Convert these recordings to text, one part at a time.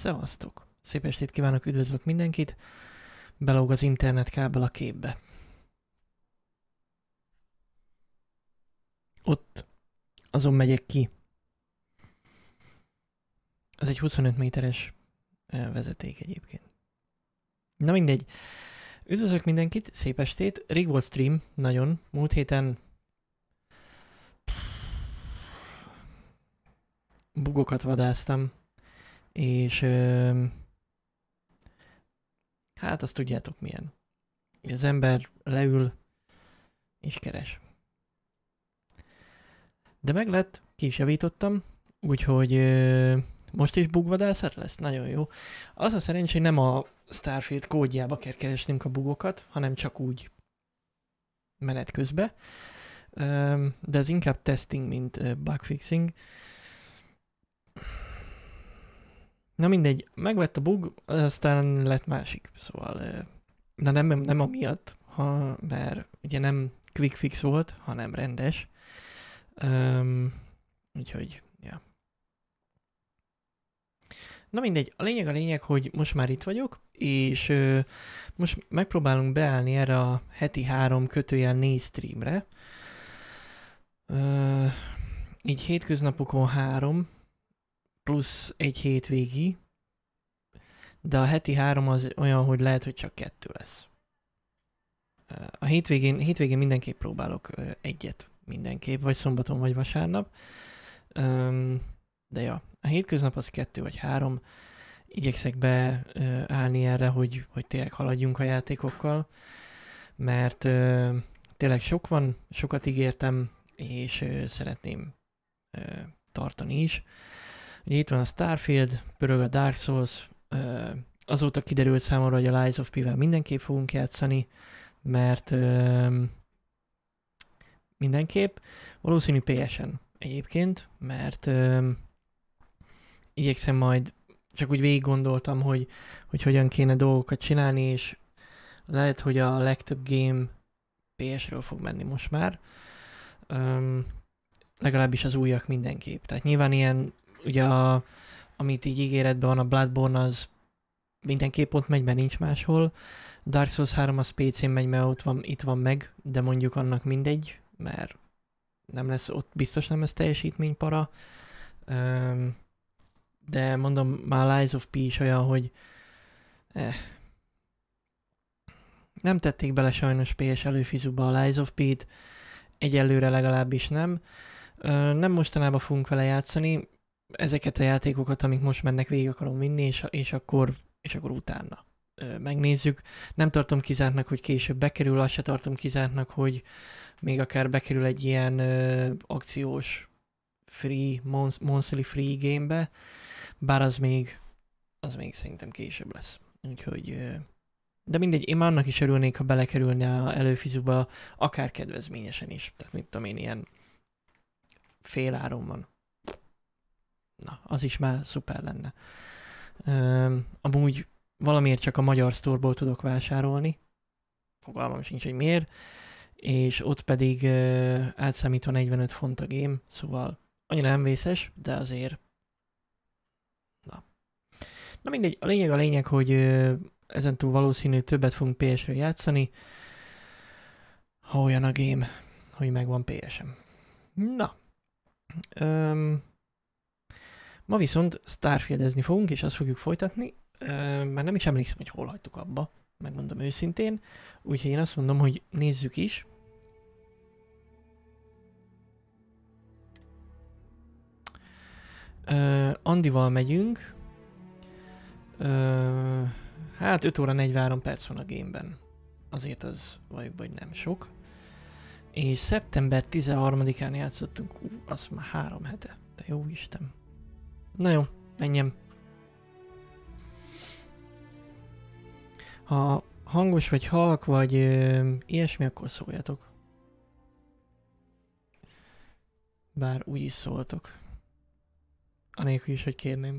Szevasztok! Szép estét kívánok, üdvözlök mindenkit! Belóg az internetkábel a képbe. Ott azon megyek ki. Ez egy 25 méteres vezeték egyébként. Na mindegy. Üdvözlök mindenkit, szép estét. Rég volt stream, nagyon. Múlt héten bugokat vadáztam. És hát azt tudjátok milyen. Az ember leül és keres. De meg lett, ki is javítottam, úgyhogy most is bugvadászat lesz, nagyon jó. Az a szerencsé, hogy nem a Starfield kódjába kell keresnünk a bugokat, hanem csak úgy menet közbe. De ez inkább testing, mint bugfixing. Na mindegy, megvett a bug, aztán lett másik, szóval na nem amiatt, mert ugye nem quick fix volt, hanem rendes. Úgyhogy, ja. Na mindegy, a lényeg, hogy most már itt vagyok, és most megpróbálunk beállni erre a heti 3/4 streamre. Így hétköznapokon 3, plusz egy hétvégi, de a heti 3 az olyan, hogy lehet, hogy csak 2 lesz. A hétvégén mindenképp próbálok egyet, mindenképp, vagy szombaton, vagy vasárnap. De ja, a hétköznap az 2 vagy 3. Igyekszek beállni erre, hogy tényleg haladjunk a játékokkal, mert tényleg sok van, sokat ígértem, és szeretném tartani is. Ugye itt van a Starfield, pörög a Dark Souls, azóta kiderült számomra, hogy a Lies of P-vel mindenképp fogunk játszani, mert mindenképp, valószínű PS-en egyébként, mert igyekszem majd, csak úgy végig gondoltam, hogy hogyan kéne dolgokat csinálni, és lehet, hogy a legtöbb game PS-ről fog menni most már. Legalábbis az újak mindenképp. Tehát nyilván ilyen, ugye amit így ígéretben van, a Bloodborne az mindenképp ott megy, mert nincs máshol. Dark Souls 3 az PC-n megy, mert itt van meg, de mondjuk annak mindegy, mert nem lesz, ott biztos nem lesz teljesítménypara. De mondom, már Lies of P is olyan, hogy nem tették bele sajnos PS előfizuba a Lies of P-t, egyelőre legalábbis nem. Nem mostanában fogunk vele játszani, ezeket a játékokat, amik most mennek, végig akarom vinni, és akkor utána megnézzük. Nem tartom kizártnak, hogy később bekerül, azt se tartom kizártnak, hogy még akár bekerül egy ilyen akciós free, monthly free gamebe, bár az még szerintem később lesz. Úgyhogy, de mindegy, én már annak is örülnék, ha belekerülne a előfizuba, akár kedvezményesen is. Tehát mit tudom én, ilyen fél áron van. Na, az is már szuper lenne. Amúgy valamiért csak a magyar sztorból tudok vásárolni. Fogalmam sincs, hogy miért. És ott pedig átszámítva 45 font a game, szóval annyira nem vészes, de azért Na mindegy, a lényeg, hogy ezentúl valószínű többet fogunk PS-re játszani, ha olyan a game, hogy megvan PS-em. Na. Ma viszont Starfieldezni fogunk, és azt fogjuk folytatni. Már nem is emlékszem, hogy hol hagytuk abba, megmondom őszintén. Úgyhogy én azt mondom, hogy nézzük is. Andival megyünk. Hát 5 óra 43 perc van a gameben. Azért az valljuk, hogy nem sok. És szeptember 13-án játszottunk, az már 3 hete. Te jó Isten. Na jó, menjem. Ha hangos vagy halk, vagy ilyesmi, akkor szóljatok. Bár úgy is szóltok. Anélkül is, hogy kérném.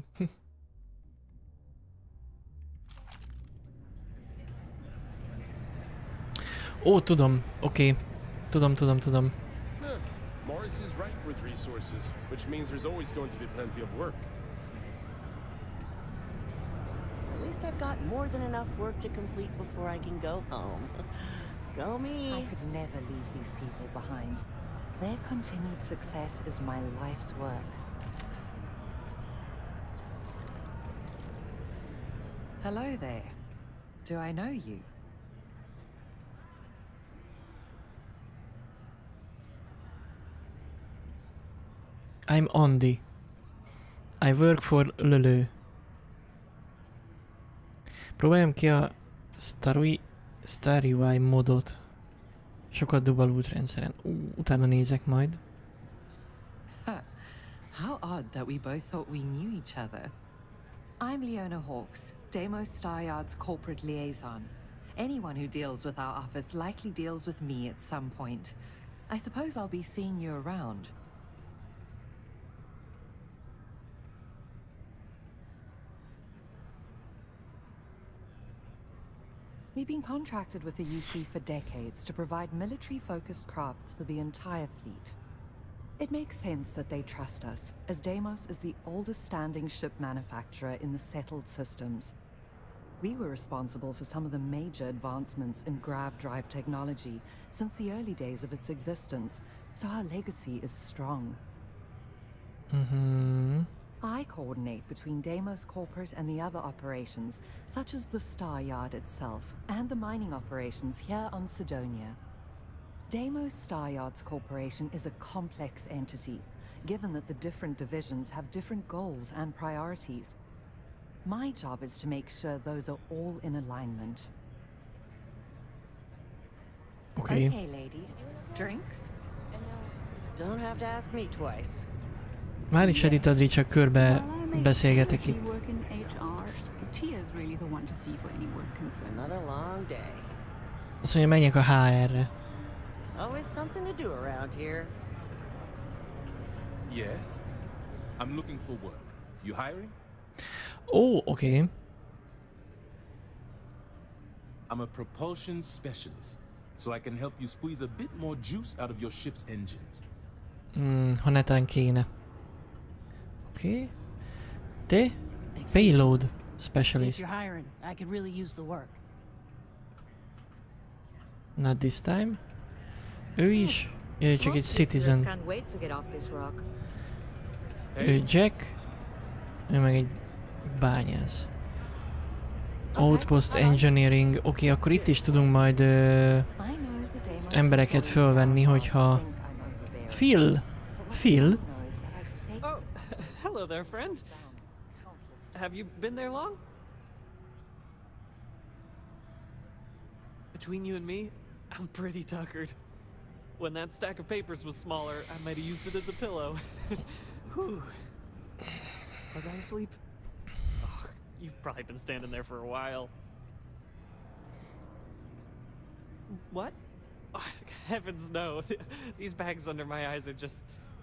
Ó, tudom, oké. Tudom. Morris is ripe with resources, which means there's always going to be plenty of work. least I've got more than enough work to complete before I can go home. Go me. I could never leave these people behind. Their continued success is my life's work. Hello there. Do I know you? I'm Andy. I work for Lölő. Próbáljam ki a Starry UI modot. Sokat dub a loot rendszeren. Utána nézek majd. How odd that we both thought we knew each other. I'm Leona Hawks, Deimos Staryard's corporate liaison. Anyone who deals with our office likely deals with me at some point. I suppose I'll be seeing you around. We've been contracted with the UC for decades to provide military-focused crafts for the entire fleet. It makes sense that they trust us, as Deimos is the oldest-standing ship manufacturer in the settled systems. We were responsible for some of the major advancements in grav drive technology since the early days of its existence, so our legacy is strong. I coordinate between Deimos Corporate and the other operations, such as the Star Yard itself, and the mining operations here on Sidonia. Deimos Star Yards Corporation is a complex entity, given that the different divisions have different goals and priorities. My job is to make sure those are all in alignment. Okay. Okay, ladies. Drinks? Don't have to ask me twice. Már is Edith Adri csak körbe beszélgetek itt. Work in HR. Tia's really the one to see for any work concerns. Another long day. Azt mondja, menjek a HR-re. There's always something to do around here. Yes. I'm looking for work. You hiring? Ó, oké. I'm a propulsion specialist, so I can help you squeeze a bit more juice out of your ship's engines. Ha netán kéne. Oké. Te? Payload specialist. If you're hiring, I could really use the work. Not this time. Ő is. Ő csak egy citizen. Can't wait to get off this rock. Ő Jack. Ő meg egy bányász. Outpost Engineering. Oké, akkor itt is tudunk majd embereket fölvenni, hogyha... Phil! Oh, hello there, friend. Have you been there long? Between you and me, I'm pretty tuckered. When that stack of papers was smaller, I might have used it as a pillow. Whew. Was I asleep? Oh, you've probably been standing there for a while. What? Oh, heavens no. These bags under my eyes are just...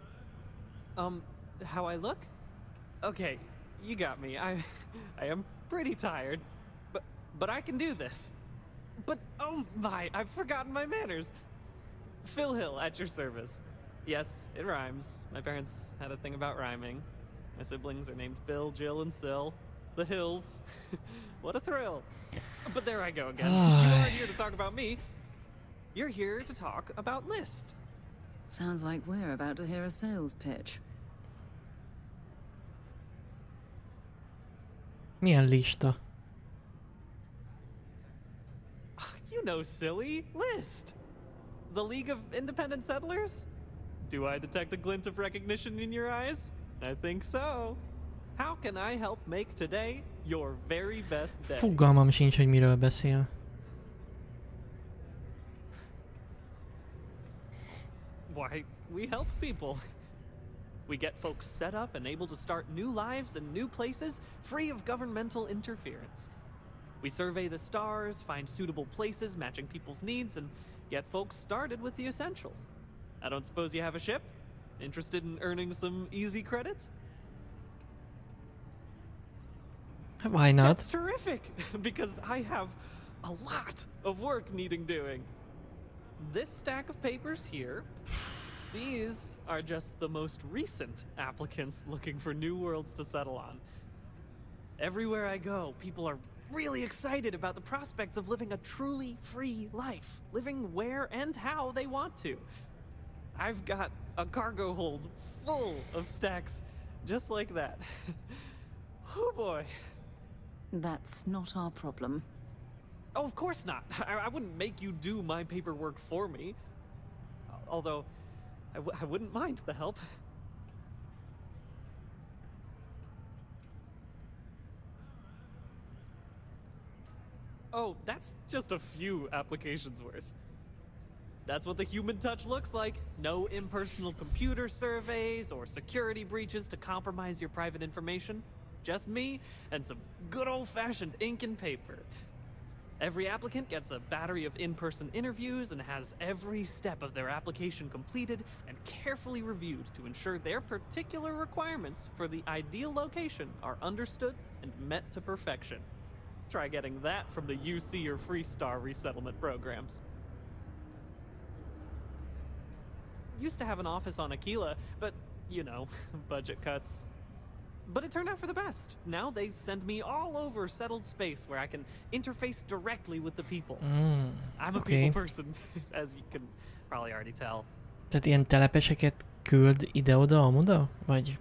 how I look? Okay, you got me. I am pretty tired, but I can do this. But oh my, I've forgotten my manners. Phil Hill at your service. Yes, it rhymes. My parents had a thing about rhyming. My siblings are named Bill, Jill, and Sil. The Hills. What a thrill. But there I go again. You aren't here to talk about me. You're here to talk about List. Sounds like we're about to hear a sales pitch. Milyen lista? You know, silly. List. The League of Independent Settlers? Do I detect a glint of recognition in your eyes? I think so. How can I help make today your very best day? Fogalmam sincs, hogy miről beszél. Why, we help people. We get folks set up and able to start new lives in new places, free of governmental interference. We survey the stars, find suitable places matching people's needs, and get folks started with the essentials. I don't suppose you have a ship? Interested in earning some easy credits? Why not? That's terrific, because I have a lot of work needing doing. This stack of papers here, these are just the most recent applicants looking for new worlds to settle on. Everywhere I go, people are really excited about the prospects of living a truly free life, living where and how they want to. I've got a cargo hold full of stacks just like that. Oh boy. That's not our problem. Oh, of course not. I wouldn't make you do my paperwork for me. Although, I wouldn't mind the help. Oh, that's just a few applications worth. That's what the human touch looks like. No impersonal computer surveys or security breaches to compromise your private information. Just me and some good old-fashioned ink and paper. Every applicant gets a battery of in-person interviews and has every step of their application completed and carefully reviewed to ensure their particular requirements for the ideal location are understood and met to perfection. Try getting that from the UC or Freestar resettlement programs. Used to have an office on Aquila, but, you know, budget cuts. But it turned out for the best. Now they send me all over settled space where I can interface directly with the people. I'm a people person, as you can probably already tell. Tehát ilyen telepeseket küld ide-oda, amoda? Vagy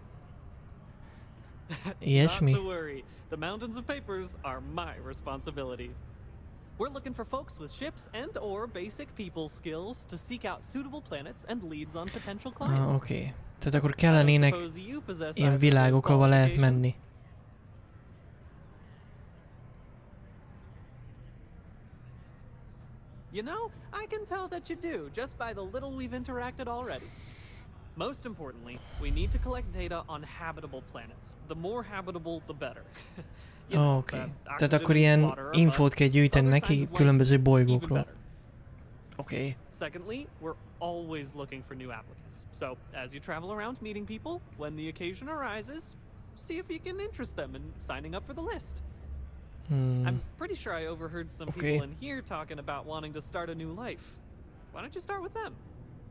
ilyesmi? Not to worry. The mountains of papers are my responsibility. We're looking for folks with ships and or basic people skills to seek out suitable planets and leads on potential clients. Oké. Tehát akkor kellenének ilyen világok, ahol lehet menni. You know, I can tell that you do, just by the little we've interacted already. Most importantly, we need to collect data on habitable planets. The more habitable, the better. Oké. Tehát akkor ilyen infót kell gyűjteni neki különböző bolygókról. Oké. Secondly, we're always looking for new applicants. So, as you travel around meeting people, when the occasion arises, see if you can interest them in signing up for the list. I'm pretty sure I overheard some people in here talking about wanting to start a new life. Why don't you start with them?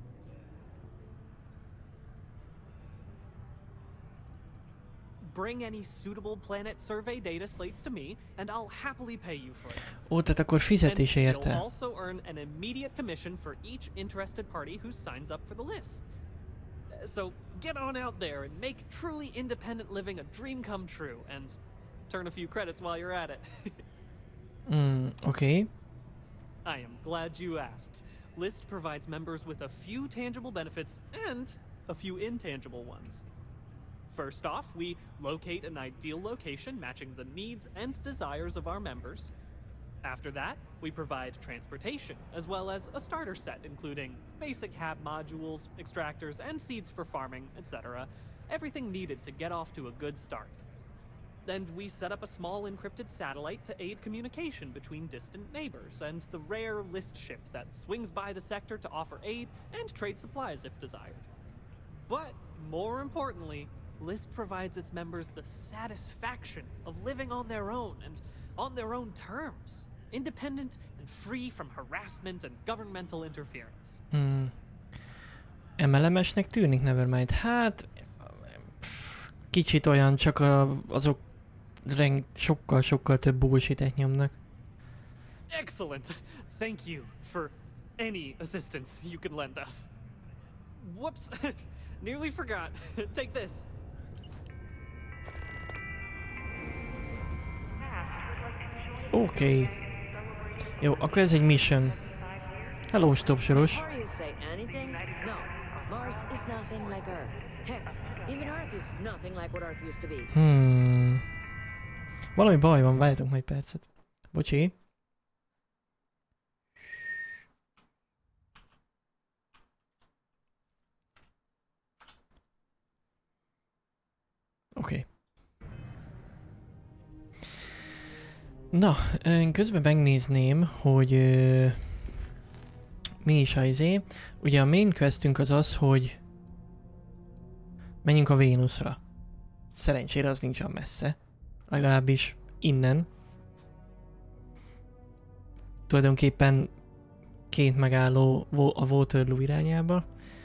Bring any suitable planet survey data slates to me, and I'll happily pay you for it. Ó, tehát akkor fizetés érte. You'll also earn an immediate commission for each interested party who signs up for the list. So get on out there and make truly independent living a dream come true, and turn a few credits while you're at it. Okay. I am glad you asked. List provides members with a few tangible benefits and a few intangible ones. First off, we locate an ideal location matching the needs and desires of our members. After that, we provide transportation, as well as a starter set including basic hab modules, extractors, and seeds for farming, etc. Everything needed to get off to a good start. Then we set up a small encrypted satellite to aid communication between distant neighbors and the rare list ship that swings by the sector to offer aid and trade supplies if desired. But more importantly, List provides its members the satisfaction of living on their own and on their own terms, independent and free from harassment and governmental interference. MLMS-nek tűnik, Nevermind. Hát kicsit olyan, csak azok sokkal több bullshit-et nyomnak. Excellent. Thank you for any assistance you can lend us. Whoops. Nearly forgot. Take this. Oké. Jó, akkor ez egy mission. Hello, stopsoros. Before you say anything, no. Mars is nothing like Earth. Heck, even Earth is nothing like what Earth used to be. Valami baj van, várjatok majd percet. Bocsi. Oké. Na, én közben megnézném, hogy mi is a izé. Ugye a main questünk az az, hogy menjünk a Vénuszra. Szerencsére az nincs olyan messze. Legalábbis innen. Tulajdonképpen 2 megálló a Waterloo irányába.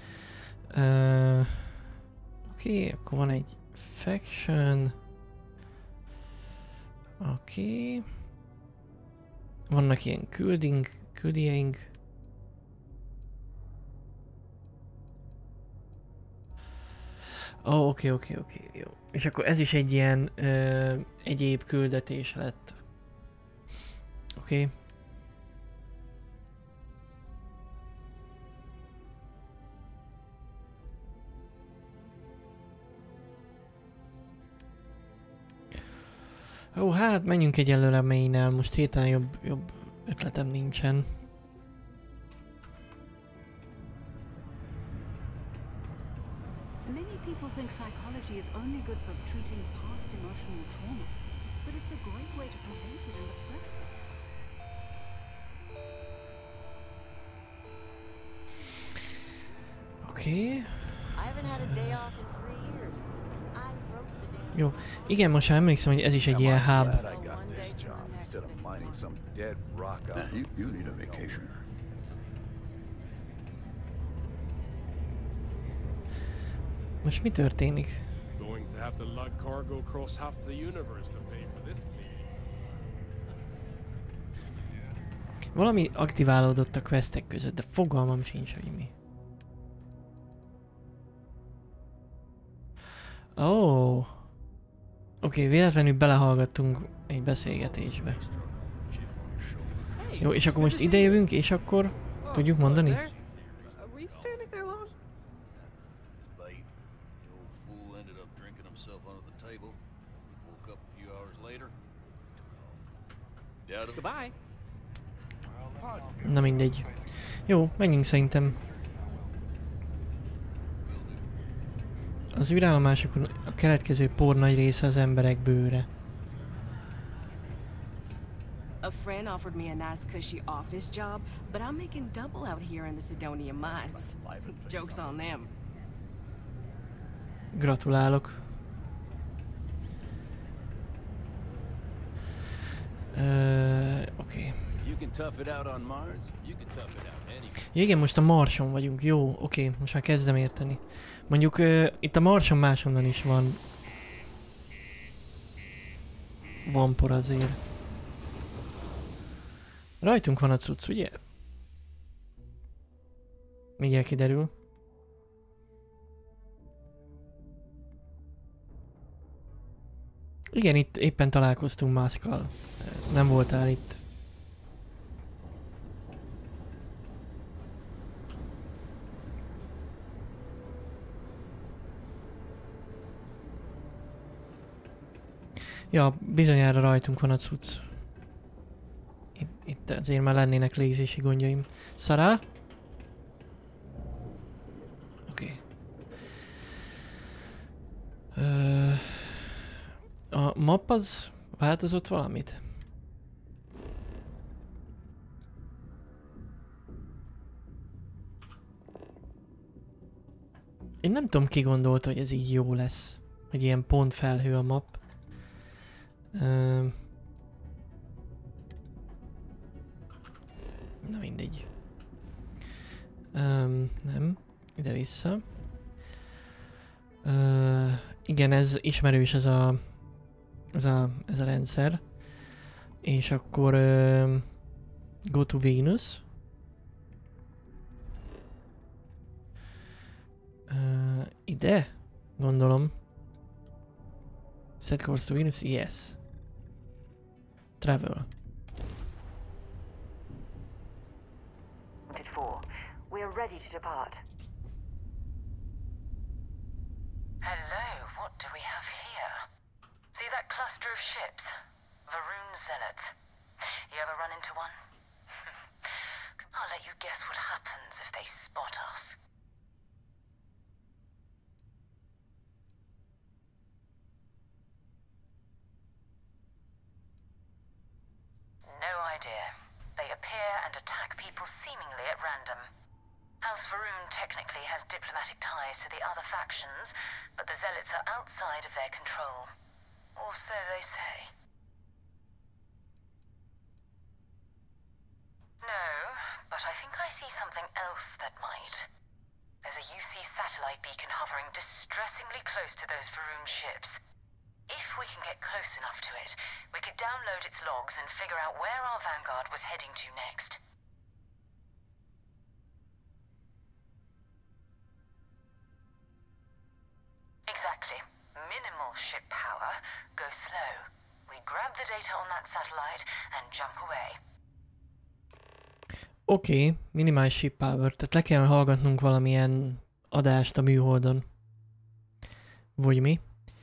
Oké, akkor van egy faction. Oké. Vannak ilyen küldjeink. Ó, oké, jó. És akkor ez is egy ilyen egyéb küldetés lett. Oké. Ó, hát menjünk egyelőre mainnel, most héten jobb ötletem nincsen. Many people think psychology is only good for treating past emotional trauma, but it's a great way to prevent it in the first place. Oké. I haven't had a day off in 3 years. I wrote the damn. Jó. Igen, most már emlékszem, hogy ez is egy ilyen hub. You need a vacation. Most mi történik? Going to have to lug cargo across half the universe to pay for this cleaning. Valami aktiválódott a questek között, de fogalmam sincs, hogy mi. Ó. Oké, véletlenül belehallgattunk egy beszélgetésbe. Jó, és akkor most idejövünk, és akkor tudjuk mondani? Were you standing there long? Goodbye. Na mindegy. Jó, menjünk szerintem. Az űrállomásokon a keletkező por nagy része az emberek bőre. A friend offered me a nice cushy office job, but I'm making double out here in the Sidonia mines. Joke's on them. Gratulálok. Oké. Ja, igen, most a Marson vagyunk. Jó, oké, most már kezdem érteni. Mondjuk itt a Marson máshonnan is van por azért. Rajtunk van a cucc, ugye? Mindjárt kiderül. Igen, itt éppen találkoztunk Muskkal. Nem voltál itt. Ja, bizonyára rajtunk van a cucc. Itt azért már lennének légzési gondjaim. Szará? Oké. A map az változott valamit? Én nem tudom, ki gondolta, hogy ez így jó lesz. Hogy ilyen pontfelhő a map. Na mindegy. Nem. Ide vissza. Igen, ez ismerős ez a rendszer. És akkor go to Venus. Ide? Gondolom. Set course to Venus? Yes. Travel. We are ready to depart. Hello, what do we have here? See that cluster of ships? Varun Zealots. You ever run into one? I'll let you guess what happens if they spot us. No idea. They appear and attack people seemingly at random. House Varun technically has diplomatic ties to the other factions, but the Zealots are outside of their control. Or so they say. No, but I think I see something else that might. There's a UC satellite beacon hovering distressingly close to those Varun ships. If we we can get close enough to it, we could download its logs and figure out where our vanguard was heading to next. Exactly. Minimal ship power, go slow. We grab the data on that satellite and jump away. Oké, minimális ship power, tehát le kell hallgatnunk valamilyen adást a műholdon. Vagy mi?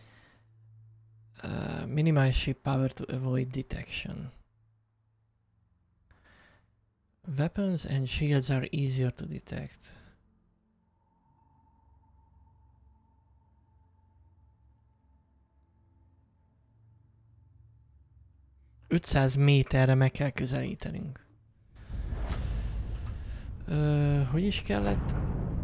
Minimális ship power to avoid detection. Weapons and shields are easier to detect. ...500 méterre meg kell közelítenünk. Hogy is kellett?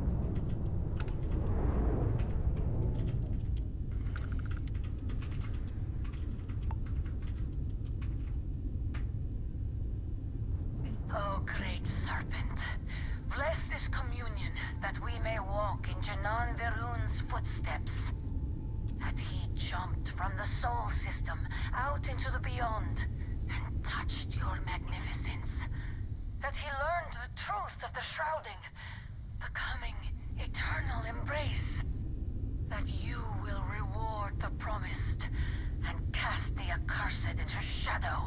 Oh, great serpent, bless this communion that we may walk in Janan Veroon's footsteps. That he jumped from the soul system out into the beyond and touched your magnificence. That he learned the truth of the shrouding, the coming eternal embrace. That you will reward the promised and cast the accursed into shadow.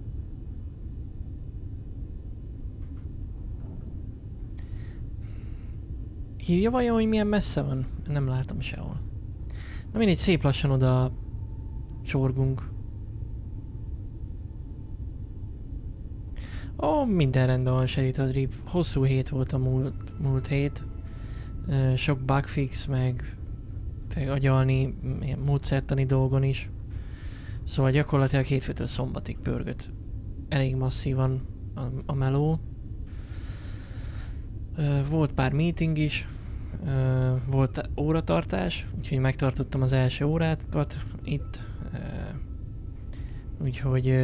Írja vajon, hogy milyen messze van? Nem látom sehol. Na mindegy, szép lassan oda csorgunk. Ó, minden rendben van, Sherita Drip. Hosszú hét volt a múlt hét. Sok bugfix, meg agyalni, ilyen módszertani dolgon is. Szóval gyakorlatilag hétfőtől szombatig pörgött. Elég masszívan a meló. Volt pár meeting is. Volt óratartás, úgyhogy megtartottam az első órákat itt. Úgyhogy...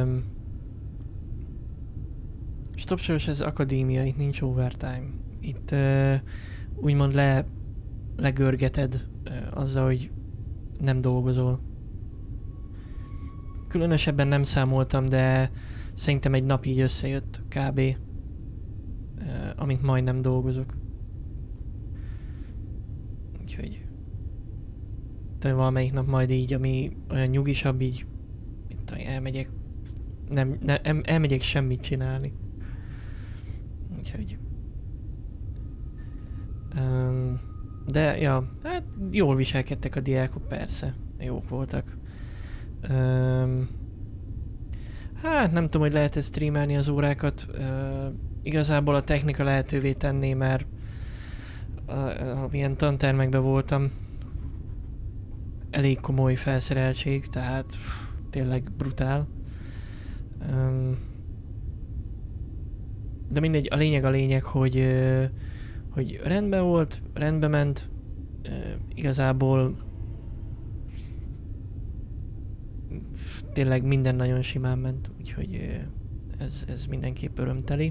Stopsoros ez akadémia, itt nincs overtime. Itt úgymond legörgeted azzal, hogy nem dolgozol. Különösebben nem számoltam, de szerintem egy nap így összejött kb. Amit majdnem dolgozok. Úgyhogy talán valamelyik nap majd így, ami olyan nyugisabb, így itt elmegyek. Elmegyek semmit csinálni. Úgyhogy... de ja, hát jól viselkedtek a diákok, persze. Jók voltak. Hát nem tudom, hogy lehet-e streamelni az órákat. Igazából a technika lehetővé tenné, mert milyen tantermekben voltam, elég komoly felszereltség, tehát tényleg brutál. De mindegy, a lényeg, hogy rendben volt, rendben ment, igazából tényleg minden nagyon simán ment, úgyhogy ez mindenképp örömteli.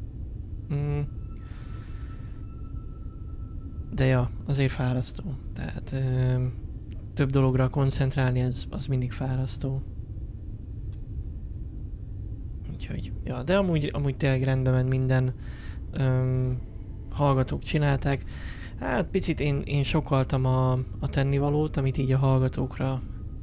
De ja, azért fárasztó. Tehát több dologra koncentrálni, az mindig fárasztó. Úgyhogy, ja, de amúgy tényleg rendben ment minden. Hallgatók csinálták. Hát picit én sokkaltam a tennivalót, amit így a hallgatókra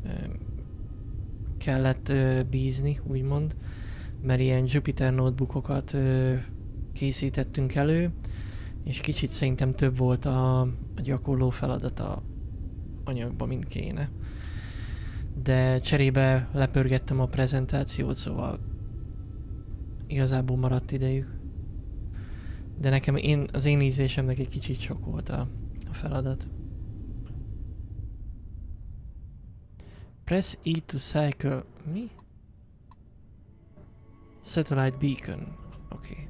kellett bízni, úgymond. Mert ilyen Jupyter notebookokat készítettünk elő, és kicsit szerintem több volt a gyakorló feladat a anyagba, mint kéne. De cserébe lepörgettem a prezentációt, szóval igazából maradt idejük. De nekem az én ízlésemnek egy kicsit sok volt a feladat. Press E to cycle... Mi? Satellite beacon. Oké.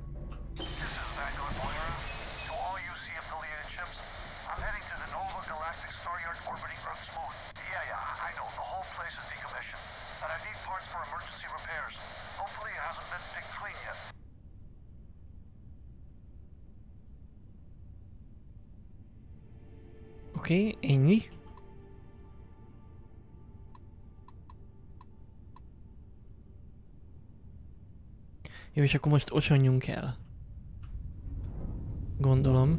Oké, ennyi. Jó, és akkor most osonjunk el. Gondolom.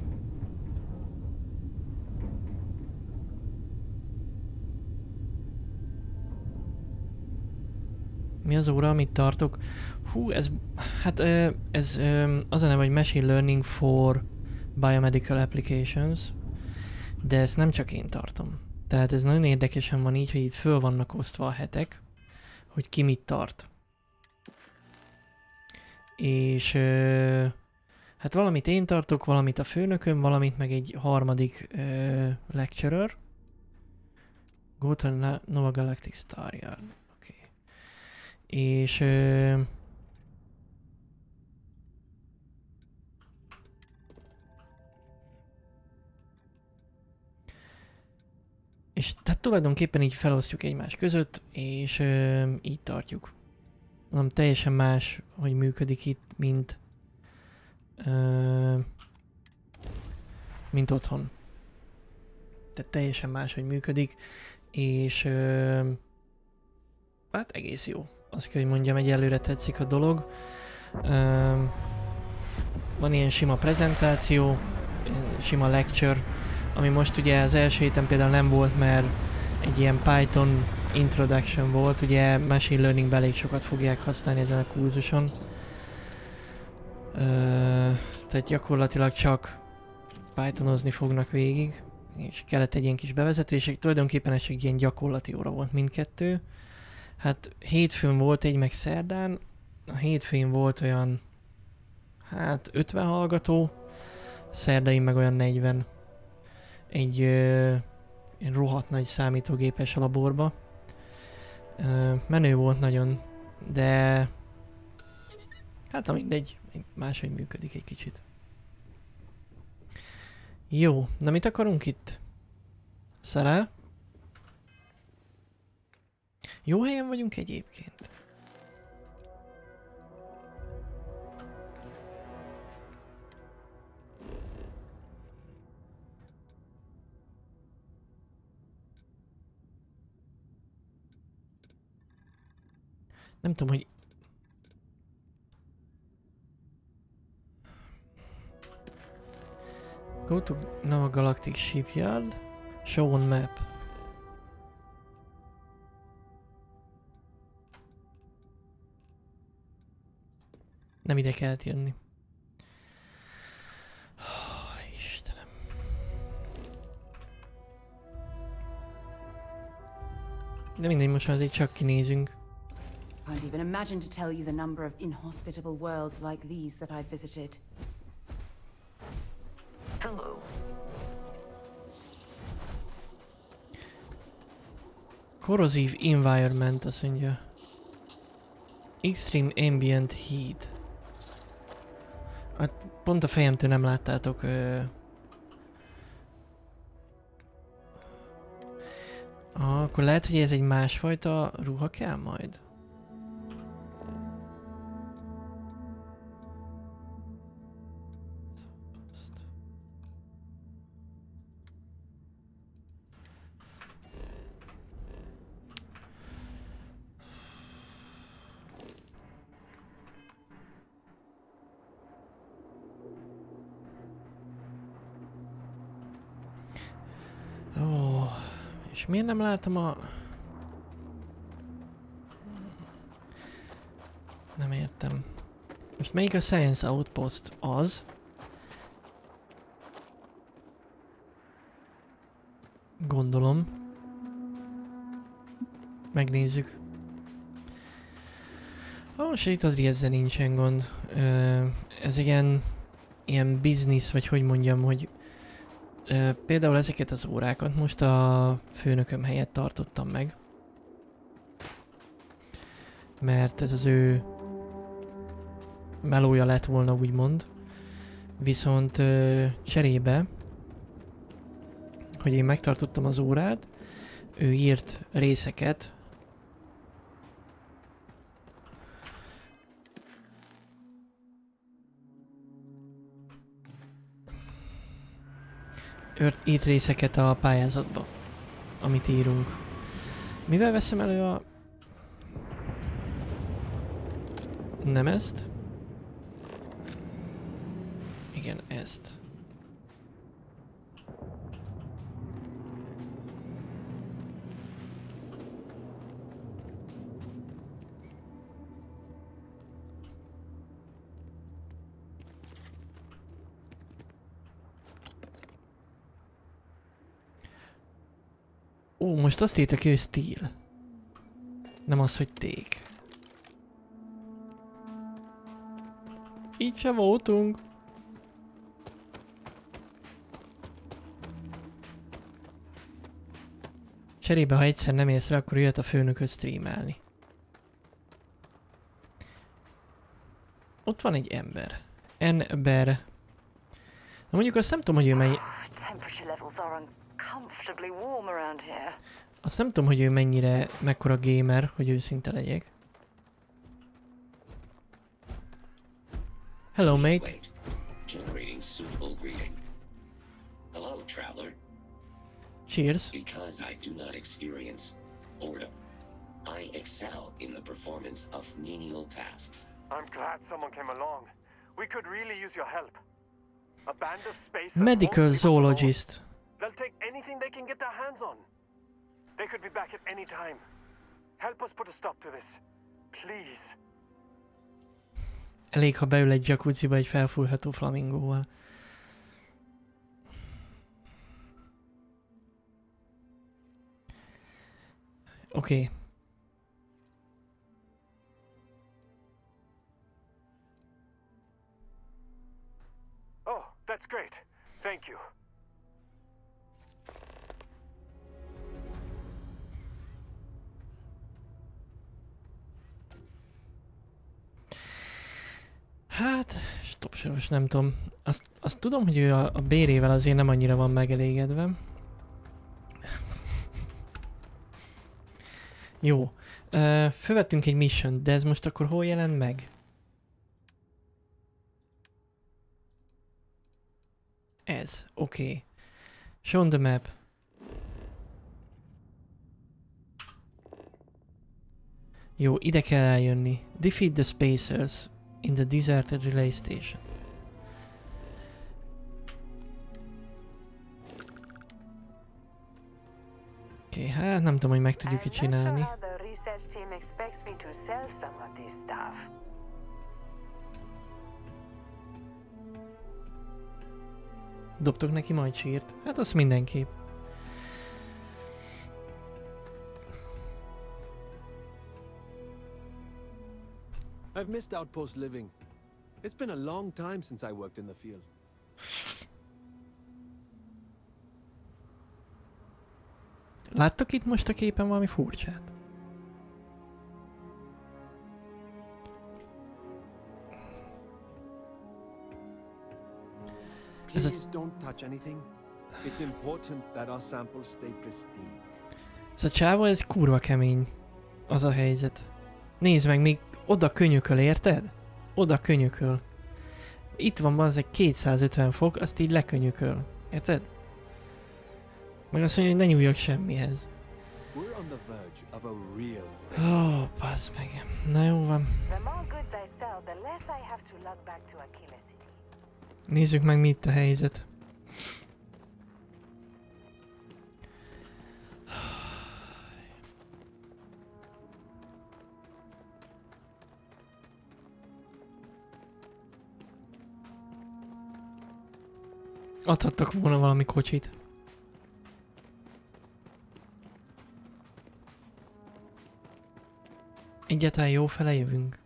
Mi az óra, amit tartok? Hú, ez... Hát ez az a neve, hogy Machine Learning for Biomedical Applications. De ezt nem csak én tartom. Tehát ez nagyon érdekesen van így, hogy itt föl vannak osztva a hetek, hogy ki mit tart. És hát valamit én tartok, valamit a főnököm, valamit meg egy harmadik lecturer. Go to Nova Galactic Star Yard. Oké. És és tehát tulajdonképpen így felosztjuk egymás között, és így tartjuk. Nem teljesen más, hogy működik itt, mint otthon. Tehát teljesen más, hogy működik, és hát egész jó. Azt kell, hogy mondjam, egyelőre tetszik a dolog. Van ilyen sima prezentáció, sima lecture, ami most ugye az első héten például nem volt, mert egy ilyen Python introduction volt, ugye machine learning-ben elég sokat fogják használni ezen a kurzuson. Tehát gyakorlatilag csak Pythonozni fognak végig, és kellett egy ilyen kis bevezető, és tulajdonképpen ez egy ilyen gyakorlati óra volt mindkettő. Hát hétfőn volt egy, meg szerdán. A hétfőn volt olyan, hát 50 hallgató, szerdain meg olyan 40. Egy rohadt nagy számítógépes laborba. Menő volt nagyon, de hát mindegy, máshogy működik egy kicsit. Jó, na mit akarunk itt? Szerel? Jó helyen vagyunk egyébként. Nem tudom, hogy... Go to Nova Galactic Shipyard. Show on map. Nem ide kellett jönni. Oh, Istenem. De mindegy, most már azért csak kinézünk. Can't even imagine to tell you the number of inhospitable worlds like these that I've visited. Hello. Corrosive environment, azt mondja. Extreme ambient heat. Hát pont a fejemtől nem láttátok. Akkor lehet, hogy ez egy másfajta ruha kell majd. És miért nem látom a... Nem értem. Most melyik a Science Outpost? Az? Gondolom. Megnézzük. Most itt az ezzel nincsen gond. Ez ilyen business, vagy hogy mondjam, hogy például ezeket az órákat most a főnököm helyett tartottam meg. Mert ez az ő melója lett volna, úgymond. Viszont cserébe, hogy én megtartottam az órát, ő írt részeket. Írt részeket a pályázatba, amit írunk. Mivel veszem elő a... Nem ezt? Igen, ezt. Ó, most azt írta ki, hogy Steel. Nem az, hogy Take. Így se voltunk. Cserébe, ha egyszer nem érsz rá, akkor jöhet a főnököt streamelni. Ott van egy ember. Ember. Na mondjuk azt nem tudom, hogy ő mennyi... Azt nem tudom, hogy ő mennyire, mekkora gamer, hogy őszinte legyek. Hello, mate. Generating suitable greeting. Hello, traveler. Cheers. Because I do not experience boredom, I excel in the performance of menial tasks. I'm glad someone came along. We could really use your help. A band of space Medical zoologist. They'll take anything they can get their hands on. They could be back at any time. Help us put a stop to this. Please. Elég, ha beül egy jacuzziba egy felfújható flamingóval. Oké. Oh, that's great. Thank you. Hát, stopsoros, nem tudom. Azt tudom, hogy ő a bérével azért nem annyira van megelégedve. Jó. Fölvettünk egy mission, de ez most akkor hol jelent meg? Ez, oké. Show the map. Jó, ide kell eljönni. Defeat the spacers in the deserted relay station. Oké, hát nem tudom, hogy meg tudjuk-e csinálni. Dobtok neki majd sírt? Hát az mindenképp. I've missed outpost living. It's been a long time since I worked in the field. Láttok itt most a képen valami furcsát? Please don't touch anything. It's important that our samples stay pristine. Ez a csáva, ez kurva kemény. Az a helyzet. Nézd meg, még oda könyököl, érted? Oda könyököl. Itt van az egy 250 fok, azt így lekönyököl. Érted? Meg azt mondja, hogy ne nyúljak semmihez. Oh, bassz meg. Na jó van. Nézzük meg, mi itt a helyzet. Adhattak volna valami kocsit. Egyáltalán jó fele jövünk.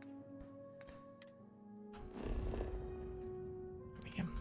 Igen.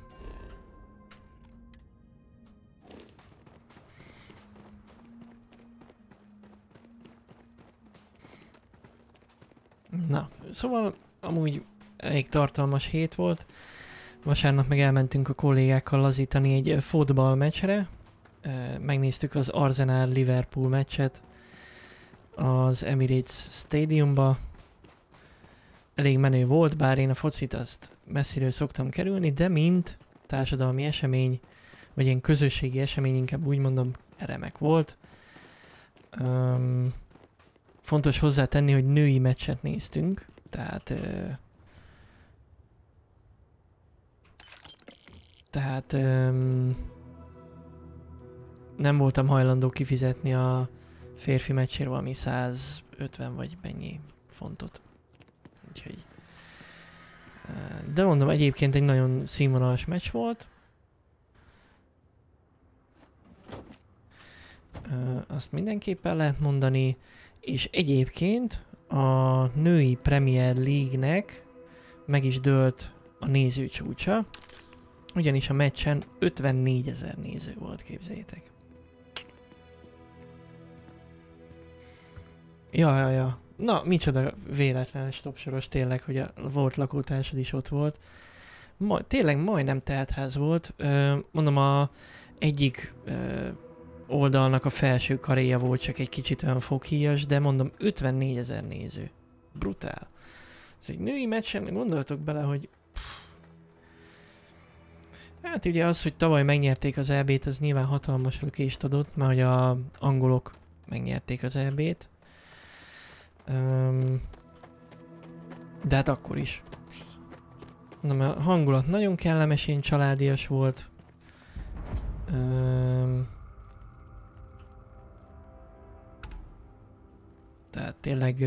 Na, szóval amúgy elég tartalmas hét volt. Vasárnap meg elmentünk a kollégákkal lazítani egy fotball meccsre. Megnéztük az Arsenal-Liverpool meccset az Emirates Stadiumba. Elég menő volt, bár én a focit azt messziről szoktam kerülni, de mint társadalmi esemény, vagy ilyen közösségi esemény, inkább úgy mondom, remek volt. Fontos hozzátenni, hogy női meccset néztünk, tehát Tehát nem voltam hajlandó kifizetni a férfi meccséről valami 150 vagy mennyi fontot. Úgyhogy... De mondom, egyébként egy nagyon színvonalas meccs volt. Azt mindenképpen lehet mondani. És egyébként a női Premier League-nek meg is dőlt a nézőcsúcsa. Ugyanis a meccsen 54 000 néző volt, képzeljétek. Ja. Na, micsoda véletlen stopsoros tényleg, hogy a volt lakótársad is ott volt. Tényleg majdnem teltház volt. Mondom, a egyik oldalnak a felső karéja volt csak egy kicsit olyan foghíjas, de mondom 54 000 néző. Brutál. Ez egy női meccsen, gondoltok bele, hogy... Hát ugye az, hogy tavaly megnyerték az EB-t, az nyilván hatalmas lökést adott, mert hogy a angolok megnyerték az EB-t. De hát akkor is. Na, a hangulat nagyon kellemes, én családias volt. Tehát tényleg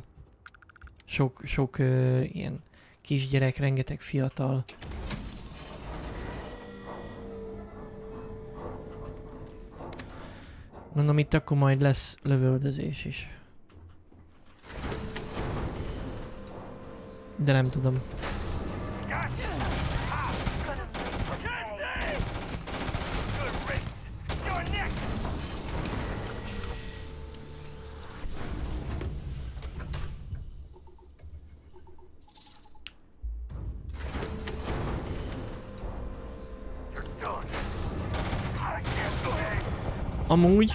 sok ilyen kisgyerek, rengeteg fiatal. Mondom, itt akkor majd lesz lövöldözés is. De nem tudom. Amúgy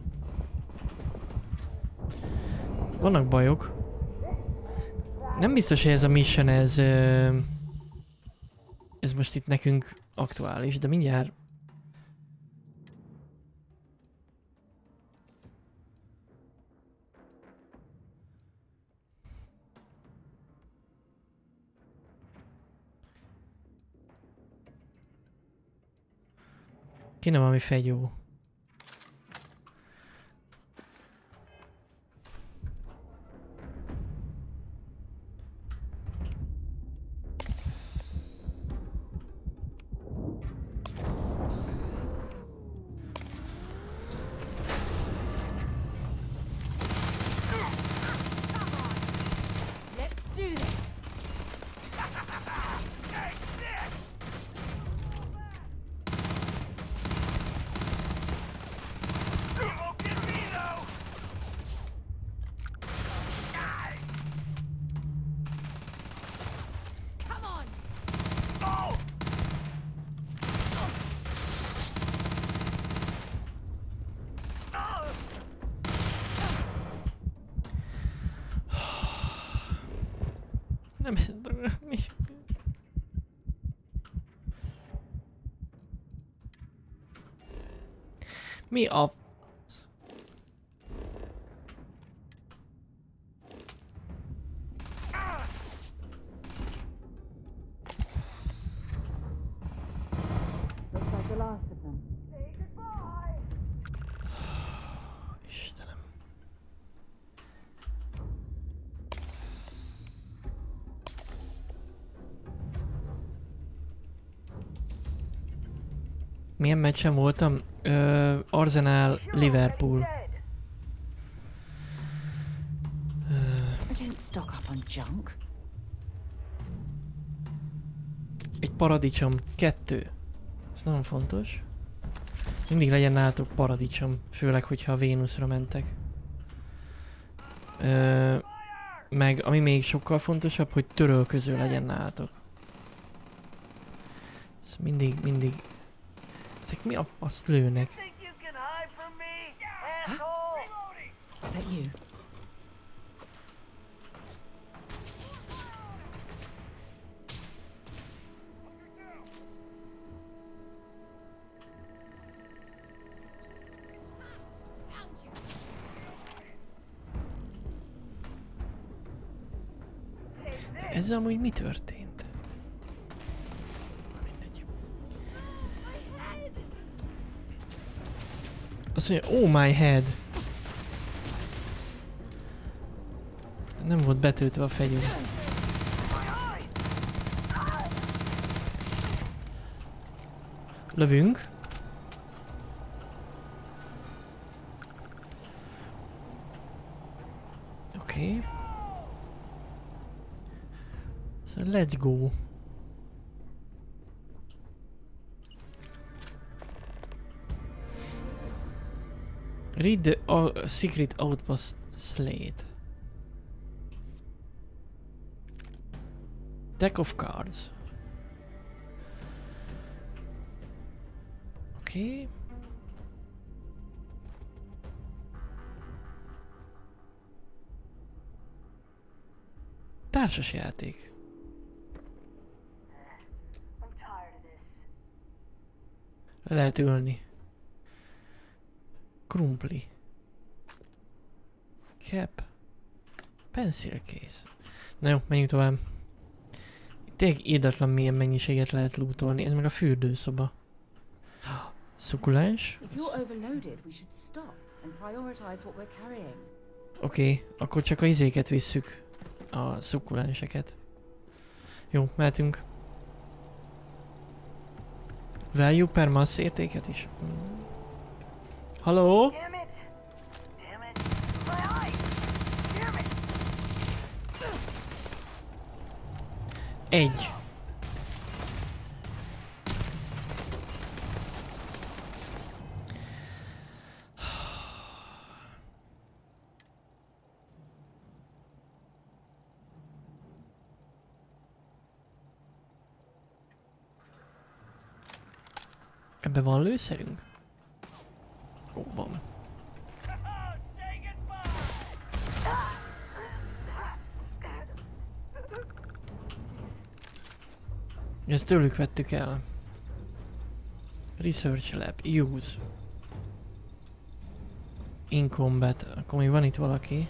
vannak bajok. Nem biztos, hogy ez a mission, ez most itt nekünk aktuális, de mindjárt. Kéne valami fegyó. Nem, mi? Mi a... Istenem. Milyen meccsen voltam? Arsenal, Liverpool. I don't stock up on junk. Egy paradicsom. 2. Ez nagyon fontos. Mindig legyen nálatok paradicsom. Főleg, hogyha a Vénuszra mentek. Meg ami még sokkal fontosabb, hogy törölköző legyen nálatok. Ez mindig... Ezek mi a faszt lőnek? Is that you? De ezzel amúgy mi történt? Mindegy. Azt mondja, oh my head. Nem volt betöltve a fegyver. Lövünk. Oké. Okay. So let's go. Read the secret outpost slate. Deck of cards. Okay. Társas játék. Le lehet ülni. Krumpli. Cap. Pencil case. Na jó, menjünk tovább. Tényleg írdatlan milyen mennyiséget lehet lootolni. Ez meg a fürdőszoba. Szukulens. Oké, akkor csak a izéket visszük. A szukulenseket. Jó, mehetünk. Value per mass értéket is. Halló? Egy. Ebben van lőszerünk? Ó, van. Ezt tőlük vettük el. Research lab. Use. In combat. Akkor még van itt valaki.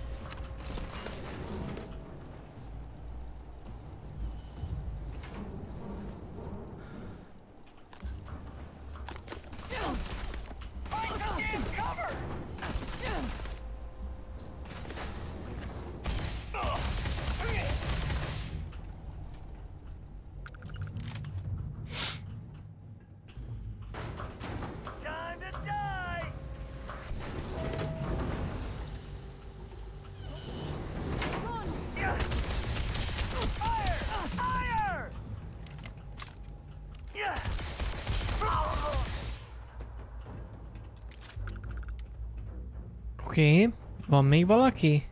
Oké, van még valaki?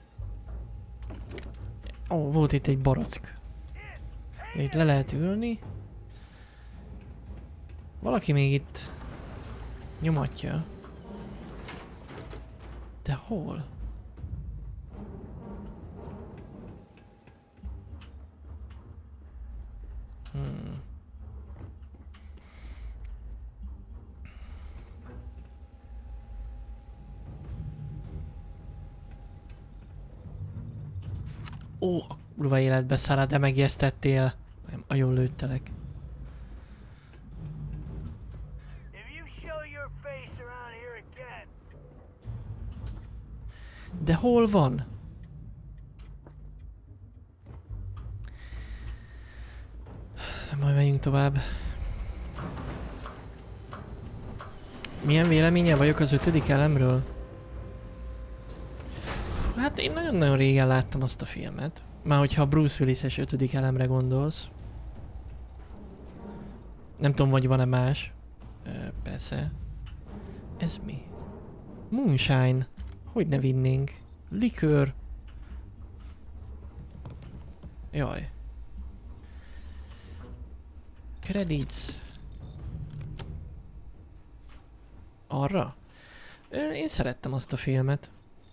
Ó, volt itt egy barack. Itt le lehet ülni. Valaki még itt nyomatja. De hol? Ó, a kurva életbe szárad, de megjesztettél. Nem, agyon lőttelek. De hol van? Majd menjünk tovább. Milyen véleménye vagyok az 5. elemről? Hát én nagyon-nagyon régen láttam azt a filmet. Már hogyha a Bruce Willis-es 5. elemre gondolsz. Nem tudom, vagy van-e más. Persze. Ez mi? Moonshine. Hogy ne vinnénk? Likőr. Jaj. Credits. Arra? Én szerettem azt a filmet.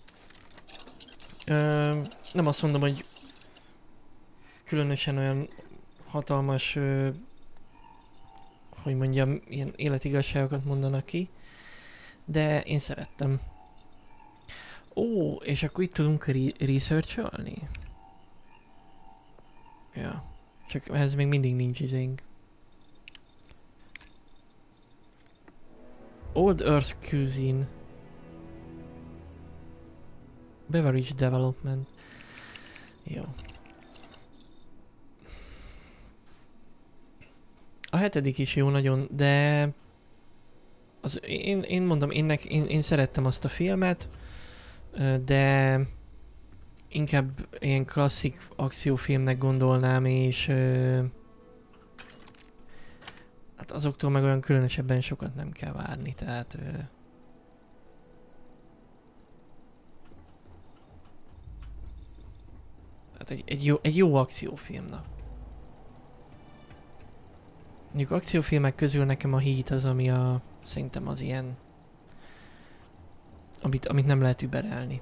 Nem azt mondom, hogy különösen olyan hatalmas, hogy mondjam, ilyen életigazságokat mondanak ki, de én szerettem. Ó, és akkor itt tudunk research-olni? Ja, csak ez még mindig nincs izénk. Old Earth Cuisine. Beverage Development. Jó. A 7. is jó nagyon, de én mondom, én szerettem azt a filmet, de inkább ilyen klasszik akciófilmnek gondolnám, és hát azoktól meg olyan különösebben sokat nem kell várni, tehát egy jó akciófilmnak. Mondjuk akciófilmek közül nekem a Heat az, ami szerintem az ilyen, amit nem lehet überelni.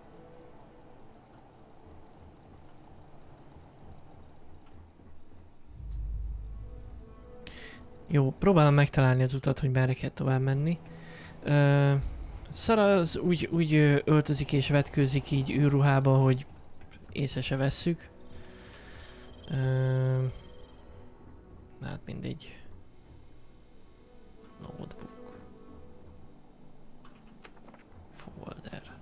Jó, próbálom megtalálni az utat, hogy merre kell tovább menni. Sarah az úgy öltözik és vetkőzik így űrruhába, hogy észre se vesszük. Hát mindegy. Notebook. Folder.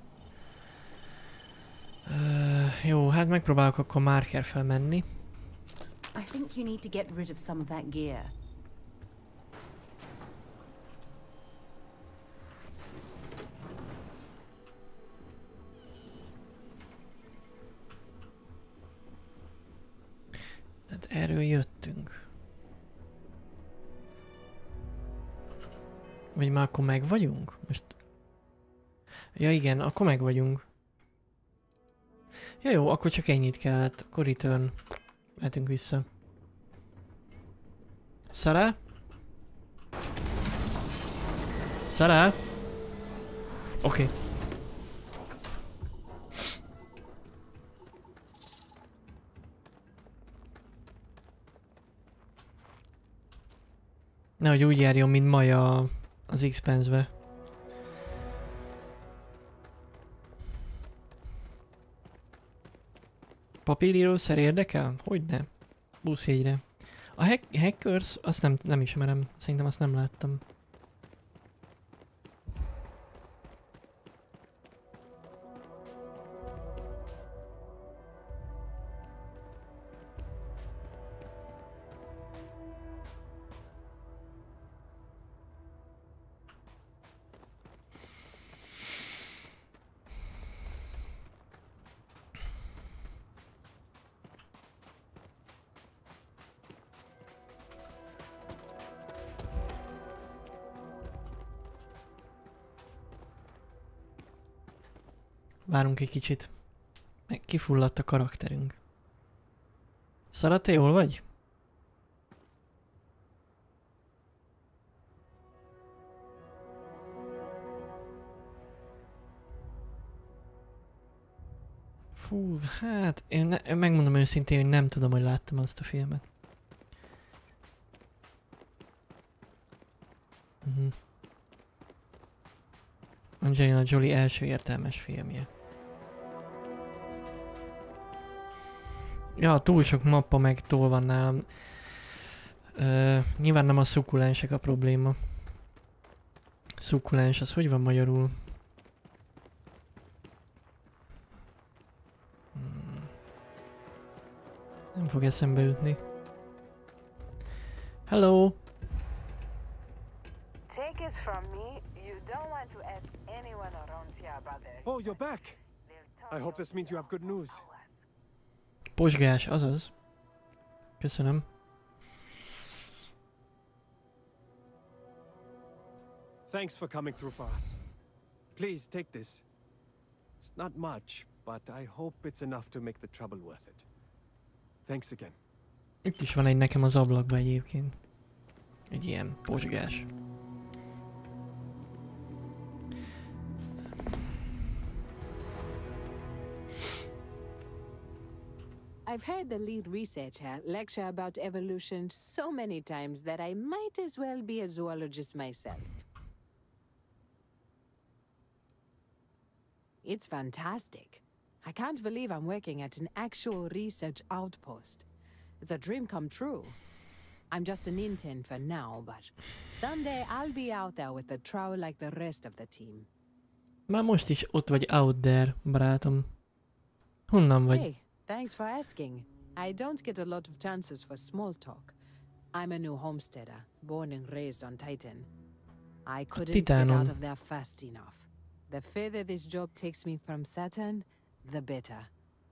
Jó, hát megpróbálok akkor marker felmenni. I think you need to get rid of some of that gear. Hát erről jöttünk. Vagy már akkor meg vagyunk? Most... Ja igen, akkor meg vagyunk. Ja jó, akkor csak ennyit kellett. Akkor return. Mehetünk vissza. Sarah? Sarah? Oké. Nehogy úgy járjon, mint Maja az Expanse-be. Papírírószer érdekel? Hogyne? Buszjegyre. A Hackers, azt nem ismerem. Szerintem azt nem láttam. Várunk egy kicsit. Kifulladt a karakterünk. Sarah, te jól vagy? Fú, hát én megmondom őszintén, hogy nem tudom, hogy láttam azt a filmet. Angelina Jolie első értelmes filmje. Ja, túl sok mappa meg túl van nálam. Nyilván nem a szukkulensek a probléma. Szukkulens, az hogy van magyarul? Nem fog eszembe jutni. Hello! Take it from me, you don't want to ask anyone around here about this. Oh, you're back! I hope this means you have good news. Posgás, azaz. Köszönöm. Thanks for coming through for us. Please take this. It's not much, but I hope it's enough to make the trouble worth it. Thanks again. Itt is van egy nekem az ablakban egyébként. Egy ilyen posgás. I've heard the lead researcher lecture about evolution so many times that I might as well be a zoologist myself. It's fantastic. I can't believe I'm working at an actual research outpost. It's a dream come true. I'm just an intern for now, but someday I'll be out there with the trowel like the rest of the team. Már most is ott vagy out there, barátom. Honnan vagy? Hey, thanks for asking. I don't get a lot of chances for small talk. I'm a new homesteader, born and raised on Titan. I couldn't get out of there fast enough. The further this job takes me from Saturn, the better.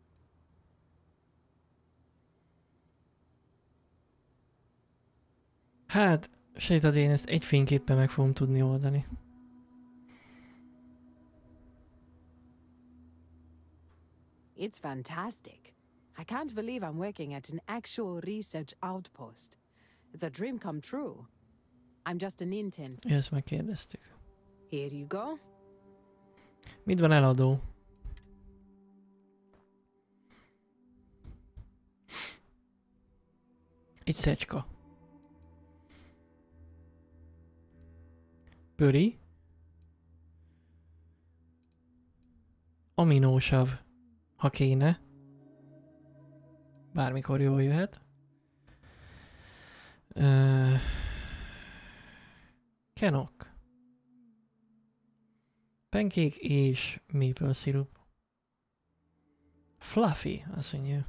Hát, sejtad, én ezt egy fényképpen meg fogom tudni oldani. It's fantastic. I can't believe I'm working at an actual research outpost. It's a dream come true. I'm just an intern. Ezt megkérdeztük. Here you go. Mit van eladó? Egy szecska. Pöri. Aminósav, ha kéne. Bármikor jól jöhet. Kenok. Pancake és maple syrup. Fluffy, azt mondja.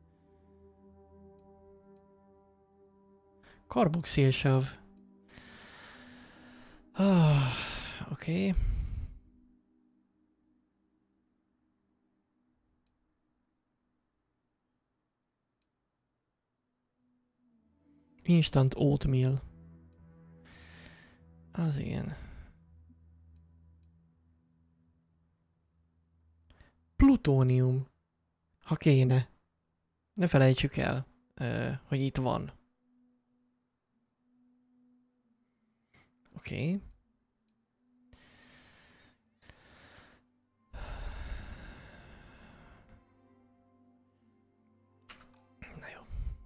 Karboxilsav. Oké. Instant oatmeal. Az igen. Plutónium. Ha kéne. Ne felejtsük el, hogy itt van. Oké. Na jó.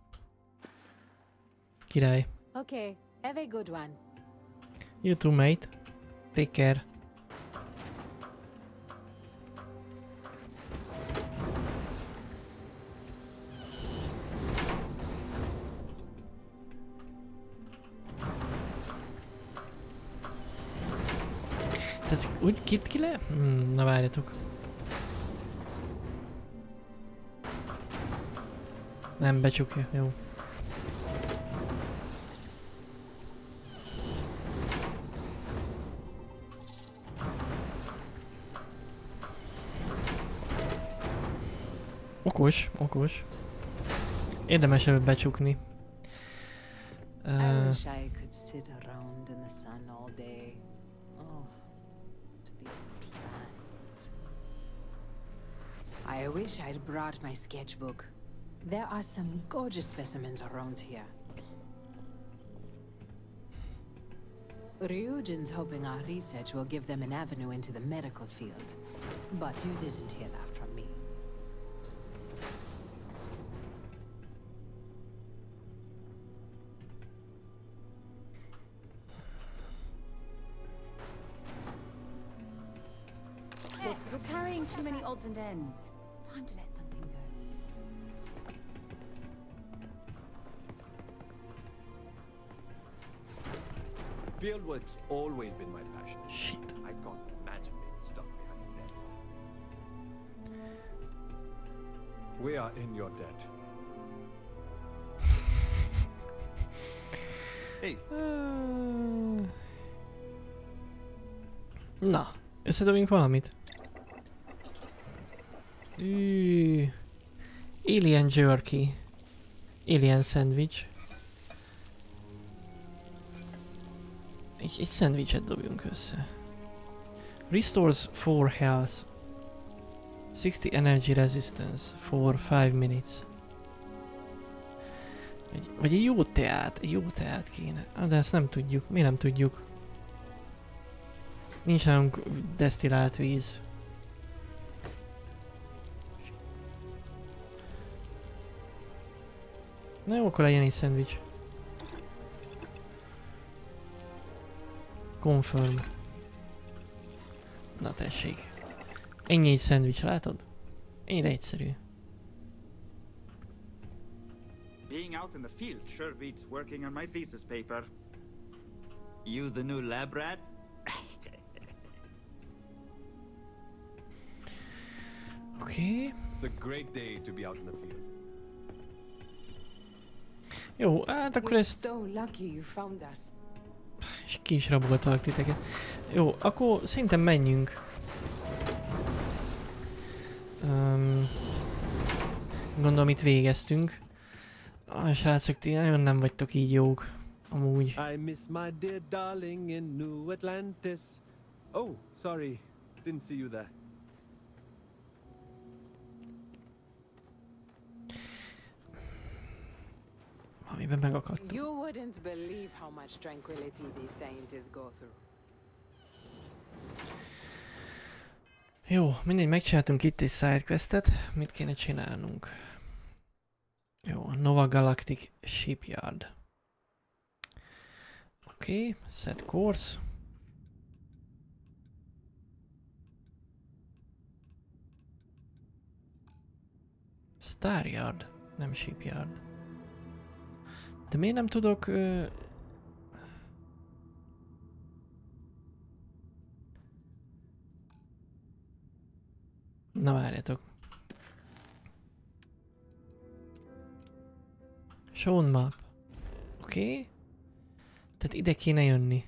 Király. Okay, have a good one. You too, mate. Take care. Ez úgy ki le? Na várjatok. Nem becsukja, jó. Okos, okos. Érdemes előbb becsukni. I wish I could sit around in the sun all day. Oh, to be a plant. I wish I'd brought my sketchbook. There are some gorgeous specimens around here. Ryujin's hoping our research will give them an avenue into the medical field. But you didn't hear that from me. Look, you're carrying too many odds and ends. Time to let something go. Fieldwork's always been my passion. Shit. I can't imagine being stuck behind a desk. We are in your debt. Hey. Na, összedobjunk valamit. Alien jerky. Alien sandwich. Egy szendvicset dobjunk össze. Restores 4 health. 60 energy resistance for 5 minutes. Vagy egy jó teát kéne. De ezt nem tudjuk. Miért nem tudjuk? Nincs nálunk desztillált víz. Na jó, akkor legyen egy szendvics. Confirm. Na tessék. Ennyi egy szendvics, látod? Ennyire egyszerű. Being out in the field sure beats working on my thesis paper. You the new lab rat? Oké. It's a great day to be out in the field. Jó, hát akkor ezt... So lucky you found us. És ki is raboltalak titeket. Jó, akkor szerintem menjünk. Gondolom itt végeztünk. Srácok, ti nagyon nem vagytok így jók. Amúgy. I miss my dear darling in New Atlantis. Oh, sorry. Didn't see you there. Amiben megakadtam. You wouldn't believe how much tranquility these scientists go through. Jó, mindegy, megcsináltunk itt egy sidequestet. Mit kéne csinálnunk? Jó, Nova Galactic Shipyard. Oké, set course. Staryard, nem Shipyard. De miért nem tudok... Na várjatok. Shown map. Oké. Tehát ide kéne jönni.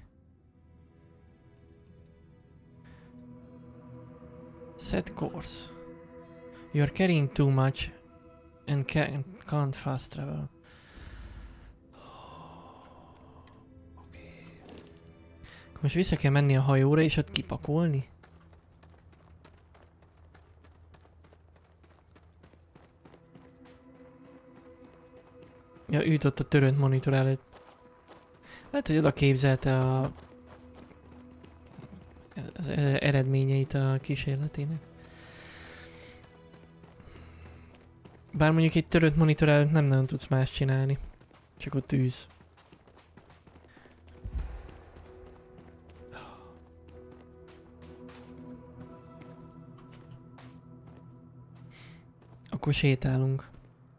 Set course. You're carrying too much and can't fast travel. Oké. Most vissza kell menni a hajóra és ott kipakolni? Ja, ült ott a törönt monitor előtt. Lehet, hogy oda képzelte az eredményeit a kísérletének. Bár mondjuk egy törött monitor előtt nem nagyon tudsz más csinálni. Csak ott űz. Akkor sétálunk.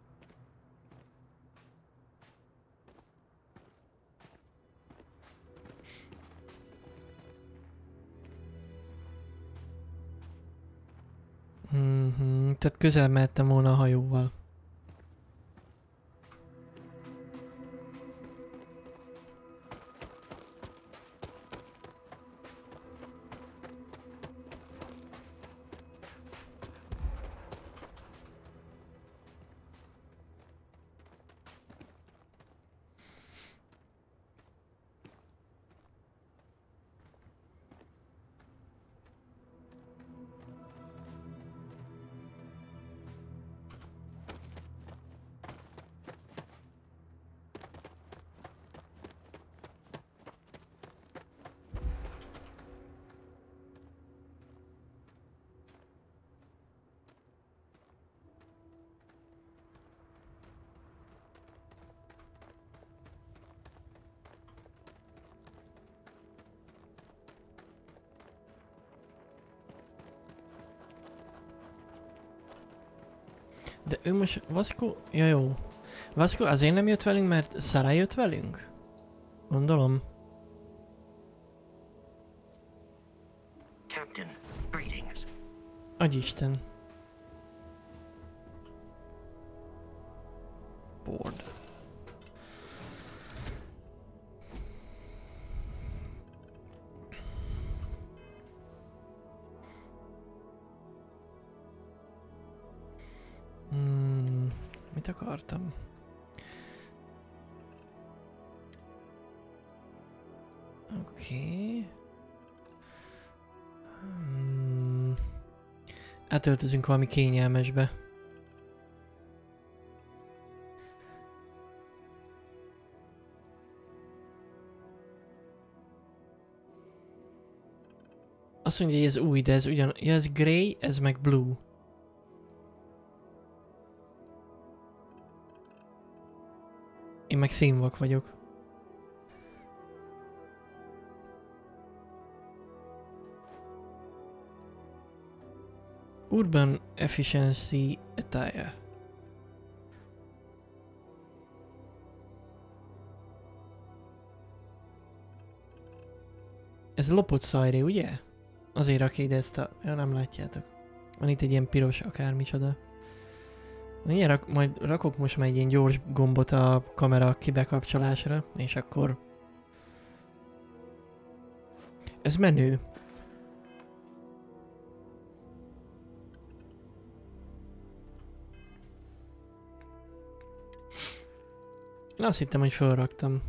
Tehát közel mehettem volna a hajóval. De ő most... Vasco... Ja jó. Vasco azért nem jött velünk, mert Sarah jött velünk? Gondolom. Captain, greetings. Agyisten. Board. Mit akartam? Oké. Átöltözünk valami kényelmesbe. Azt mondja, hogy ez új, de ez ugyan... Ja, ez grey, ez meg blue. Én meg színvak vagyok. Urban Efficiency Attire. Ez lopott szajré, ugye? Azért aki ide ezt a... Ja, nem látjátok. Van itt egy ilyen piros akármicsoda. Ilyen majd rakok most már egy ilyen gyors gombot a kamera kibekapcsolásra, és akkor... Ez menő. Én azt hittem, hogy felraktam.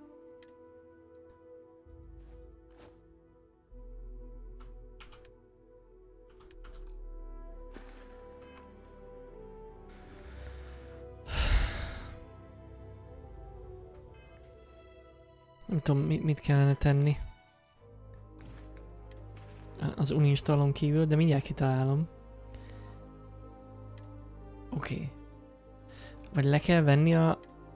Nem tudom, mit kellene tenni. Az uninstallon kívül, de mindjárt kitalálom. Oké. Vagy le kell venni a...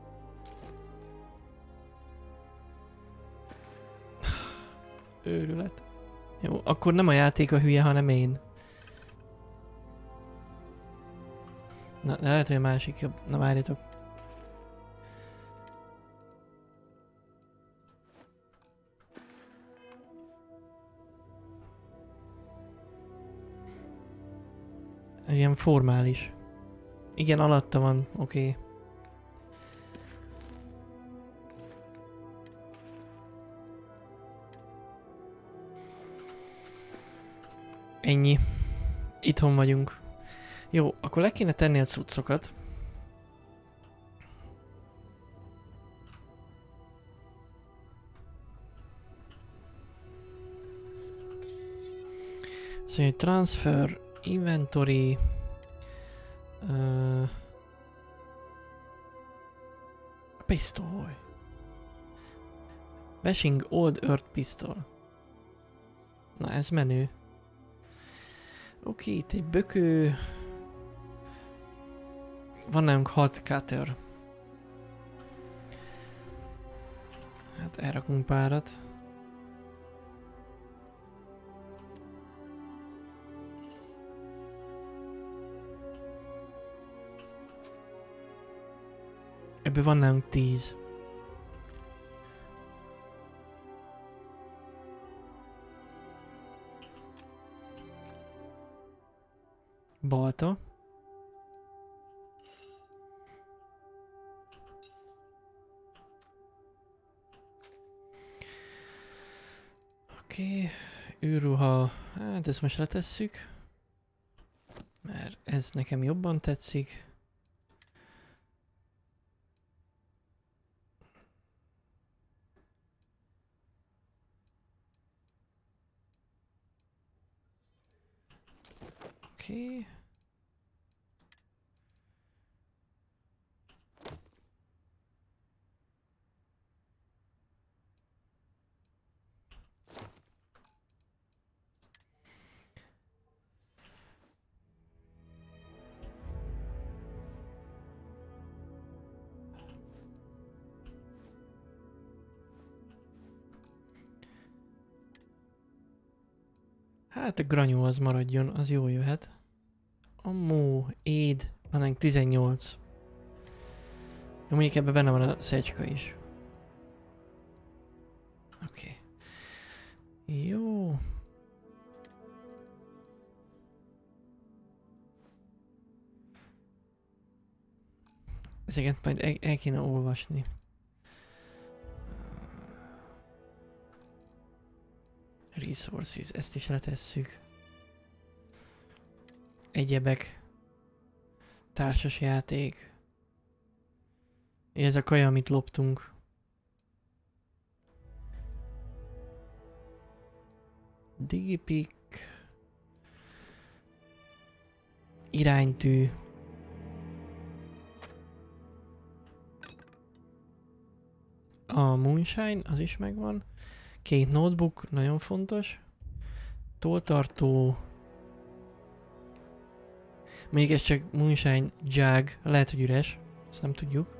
Őrület. Jó, akkor nem a játék a hülye, hanem én. Na, de lehet, hogy a másik jobb. Na, várjatok. Ez ilyen formális. Igen, alatta van, oké. Ennyi. Itthon vagyunk. Jó, akkor le kéne tenni a cuccokat. Szóval transfer, inventory, pisztoly. Bashing Old Earth Pistol. Na, ez menő. Oké, itt egy bökő. Van nálunk 6 cutter. Hát elrakunk párat. Ebből van nálunk 10. Balta. Oké, űrruha. Hát ezt most letesszük. Mert ez nekem jobban tetszik. Oké. Hát a granyó az maradjon, az jól jöhet. Ammó, éd, van 18. Jó, mondjuk ebben benne van a szecska is. Oké. Jó. Ezeket majd el kéne olvasni. Resources, ezt is letesszük. Egyebek. Társasjáték. Ez a kaja, amit loptunk. Digipick. Iránytű. A Moonshine, az is megvan. 2 notebook, nagyon fontos. Tolltartó. Még ez csak Moonshine Jag, lehet, hogy üres. Ezt nem tudjuk.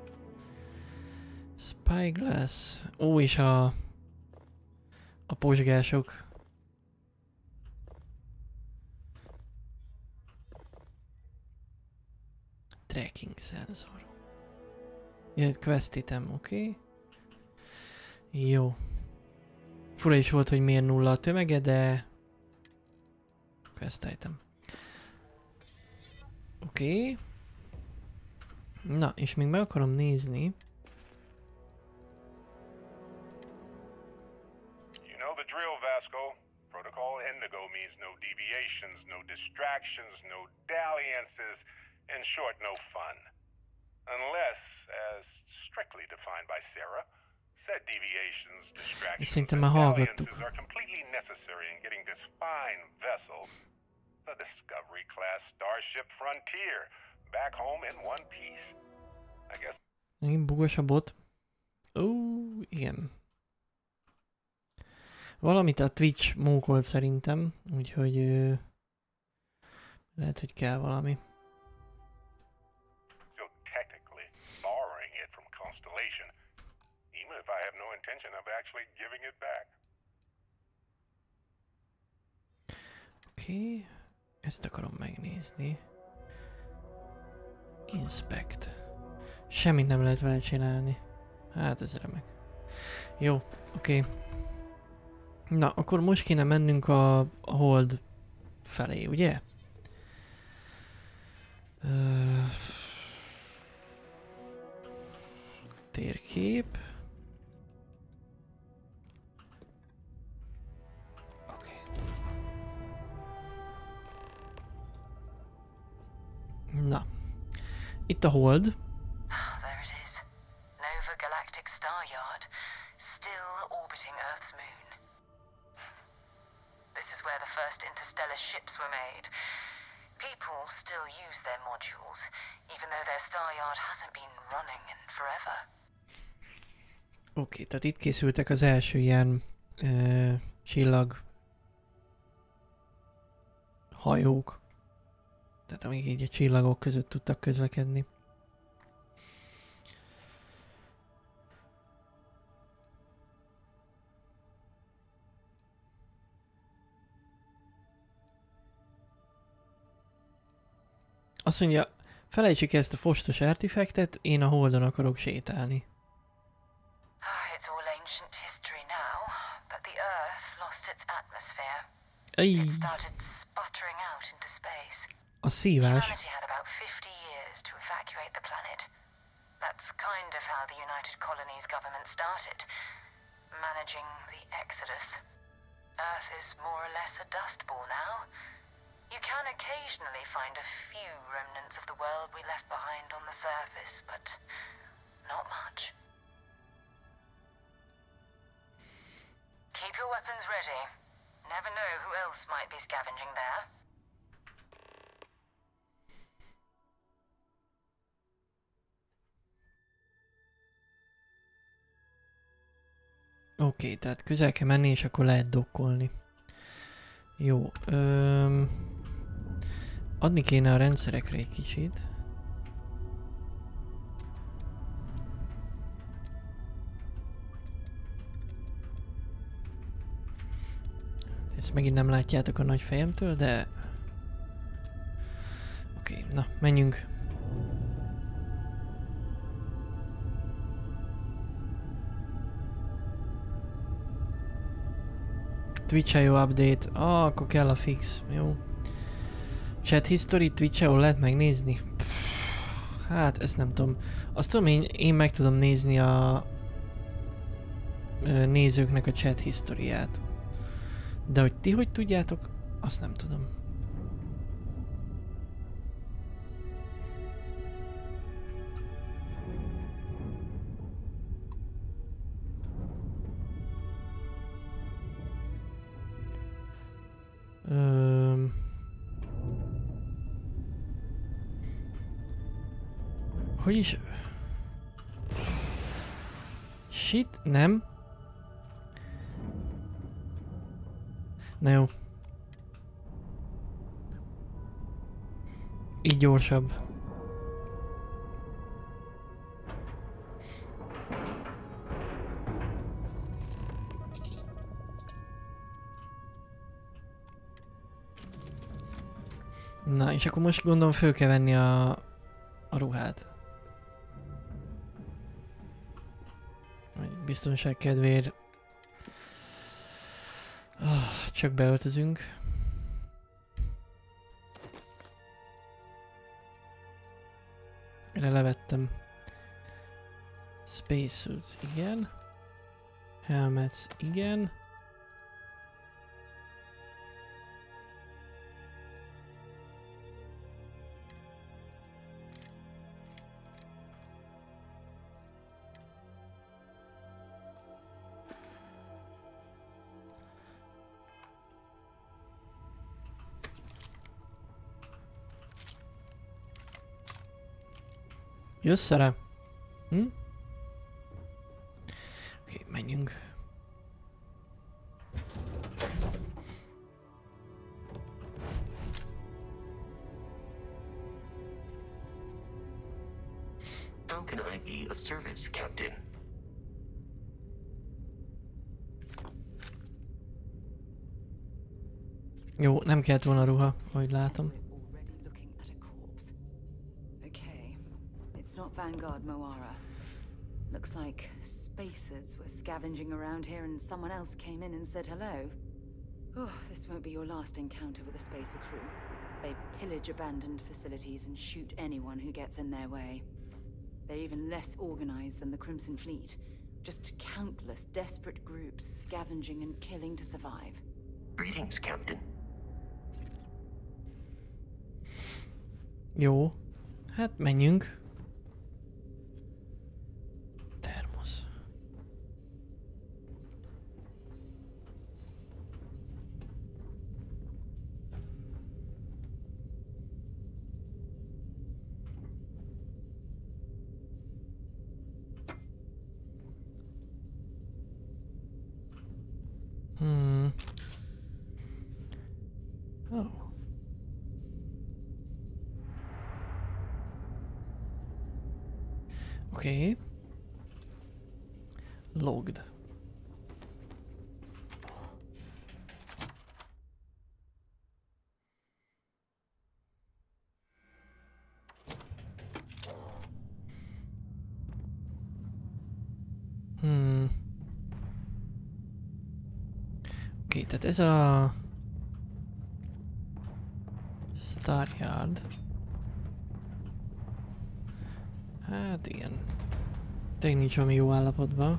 Spyglass. Ó, és a posgások. Tracking szenzor. Jött quest item, oké. Jó. Fura is volt, hogy miért nulla a tömege, de... Quest item. Oké. Na, és még meg akarom nézni. You know the drill, Vasco. Protocol Indigo means no deviations, no distractions, no dalliances, in short, no fun. Unless, as strictly defined by Sarah, said deviations, distractions, and dalliances are completely necessary in getting this fine vessel, the Discovery-class Starship Frontier, back home in one piece. I guess. Megint bugos a bot. Ó, igen. Valamit a Twitch mókolt szerintem, úgyhogy lehet, hogy kell valami. So technically borrowing it from Constellation, even if I have no intention of actually giving it back. Oké, ezt akarom megnézni. Inspect. Semmit nem lehet vele csinálni. Hát ez remek. Jó, oké. Na, akkor most kéne mennünk a hold felé, ugye? Térkép. Oké. Na. Itt a hold. There it is. Nova Galactic Star Yard, still orbiting Earth's moon. This is where the first interstellar ships were made. People still use their modules, even though their star yard hasn't been running in forever. Oké, tehát itt készültek az első ilyen csillag hajók. Tehát amíg így a csillagok között tudtak közlekedni. Azt mondja, felejtsük ezt a fostos artifactet, én a holdon akarok sétálni. It's all ancient history now, but the Earth lost its atmosphere. It started sputtering out into space. A szívás. Humanity had about 50 years to evacuate the planet. That's kind of how the United Colonies government started, managing the exodus. Earth is more or less a dust ball now. You can occasionally find a few remnants of the world we left behind on the surface, but not much. Keep your weapons ready. Never know who else might be scavenging there. Oké, tehát közel kell menni, és akkor lehet dokkolni. Jó, adni kéne a rendszerekre egy kicsit. Ezt megint nem látjátok a nagy fejemtől, de... Oké, na, menjünk. Twitch.io update. Akkor kell a fix. Jó. Chat history Twitch.io lehet megnézni? Hát, ezt nem tudom. Azt tudom, én meg tudom nézni a nézőknek a chat historiát. De hogy ti hogy tudjátok, azt nem tudom. Hogy is? Shit, nem. Na jó. Így gyorsabb. Na, és akkor most gondolom föl kell venni a ruhát. Biztonság kedvéért. Csak beöltözünk. Mire levettem. Spacesuits, igen. Helmets, igen. Jössz erre? Hm? Oké, menjünk. How can I be of service, Captain? Jó, nem kellett volna ruha, ahogy látom. It's not Vanguard Moara. Looks like spacers were scavenging around here and someone else came in and said hello. Oh, this won't be your last encounter with a spacer crew. They pillage abandoned facilities and shoot anyone who gets in their way. They're even less organized than the Crimson Fleet. Just countless desperate groups scavenging and killing to survive. Greetings, Captain. Jó. Hát menjünk. Termosz. Oh. Okay. Logged. Oké, tehát ez a Staryard. Hát igen. Tényleg nincs valami jó állapotban.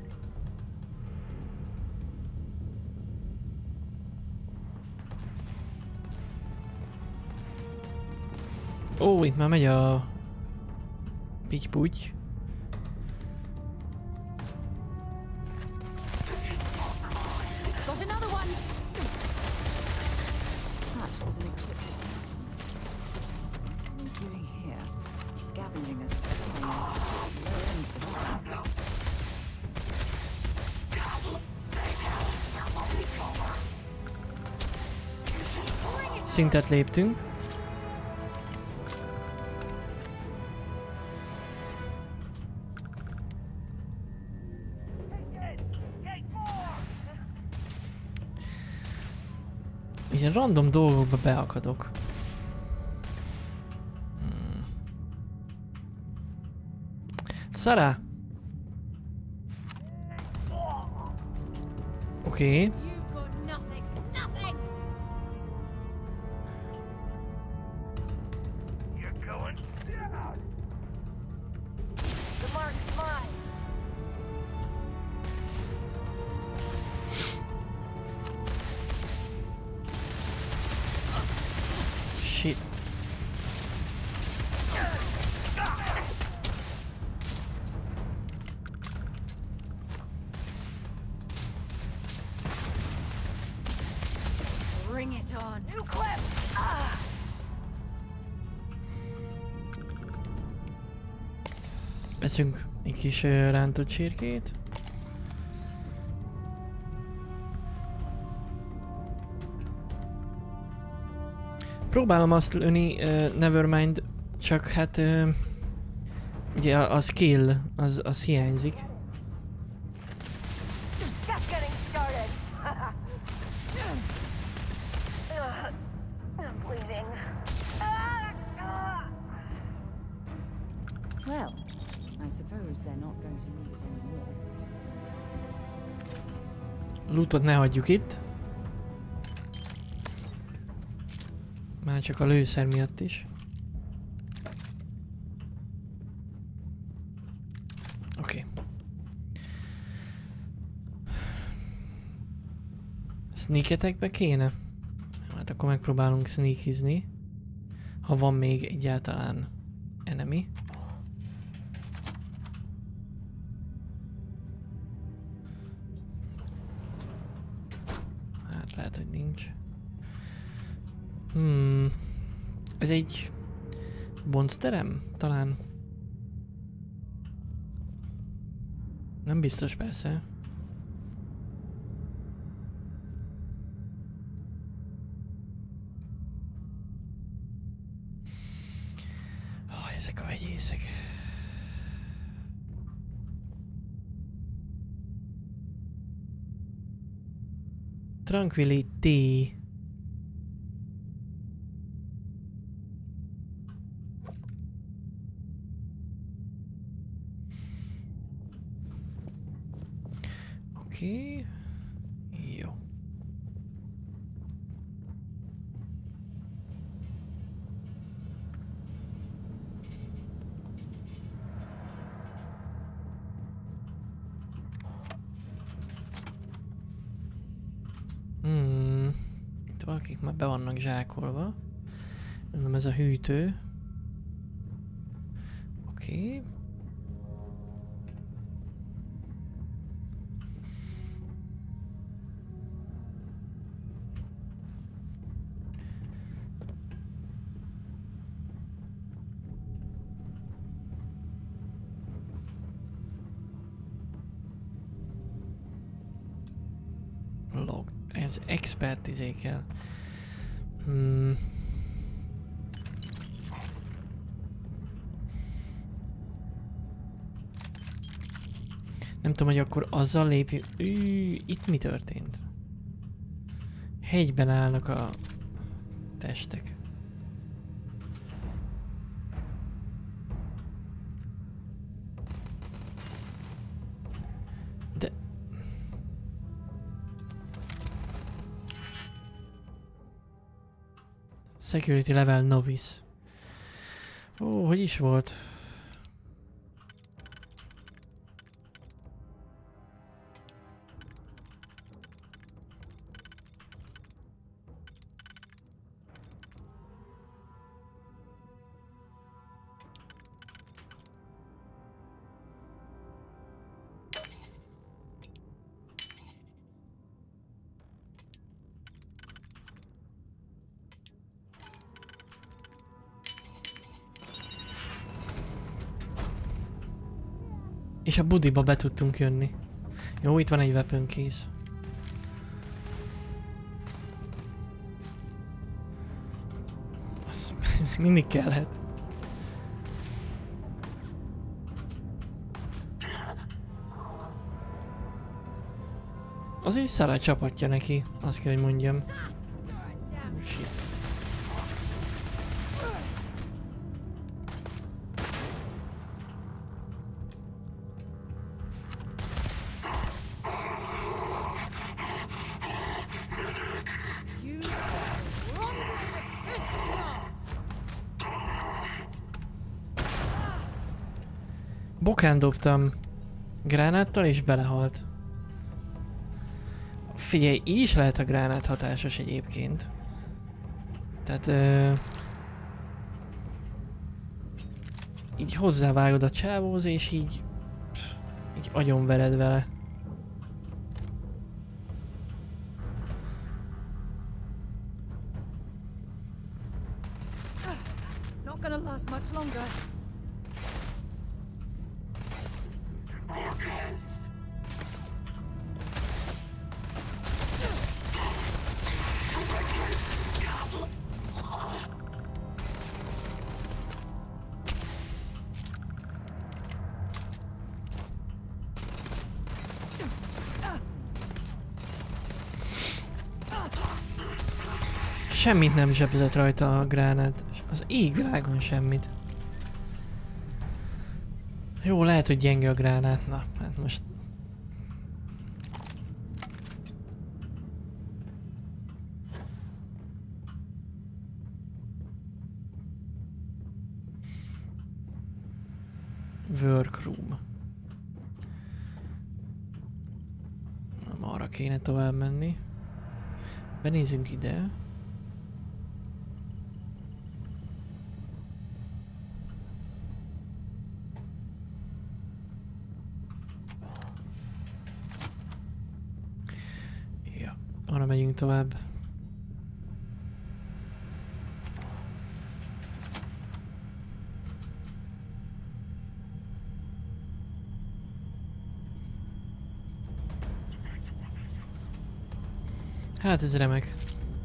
Ó, itt már megy a pitty-putty. Szintet léptünk. Ilyen random dolgokba beakadok. Szara! Oké. Shit. Bring it on. New clip. Ah. Veszünk egy kis rántott csirkét. Próbálom azt lőni, Nevermind, csak hát ugye a skill az hiányzik. Well, I suppose they're not going to need it anymore. Lootot ne hagyjuk itt. Már csak a lőszer miatt is. Oké. Sneaketekbe kéne? Hát akkor megpróbálunk sneakizni. Ha van még egyáltalán enemy. Hát lehet, hogy nincs. Ez egy monsterem? Talán. Nem biztos persze. Ezek a vegyészek. Tranquility. Oké. Jó. Itt valakik már be vannak zsákolva. Nem ez a hűtő. Oké. Log. Ez expertizé kell. Nem tudom, hogy akkor azzal lépjünk. Itt mi történt? Hegyben állnak a testek. De... Security level novice. Ó, hogy is volt? És a budiba be tudtunk jönni. Jó, itt van egy weapon case. Ez mindig kellhet. Az is szar csapatja neki, azt kell, hogy mondjam. Shit. Bokán dobtam gránáttal és belehalt. Figyelj, így is lehet a gránát hatásos egyébként. Tehát... így hozzávágod a csávóhoz és így agyonvered vele. Not gonna last much longer. Semmit nem zsebzett rajta a gránát. Az égvilágon semmit. Jó, lehet, hogy gyenge a gránát. Na, hát most... Workroom. Balra kéne tovább menni. Benézünk ide. Ja, arra megyünk tovább. Hát ez remek.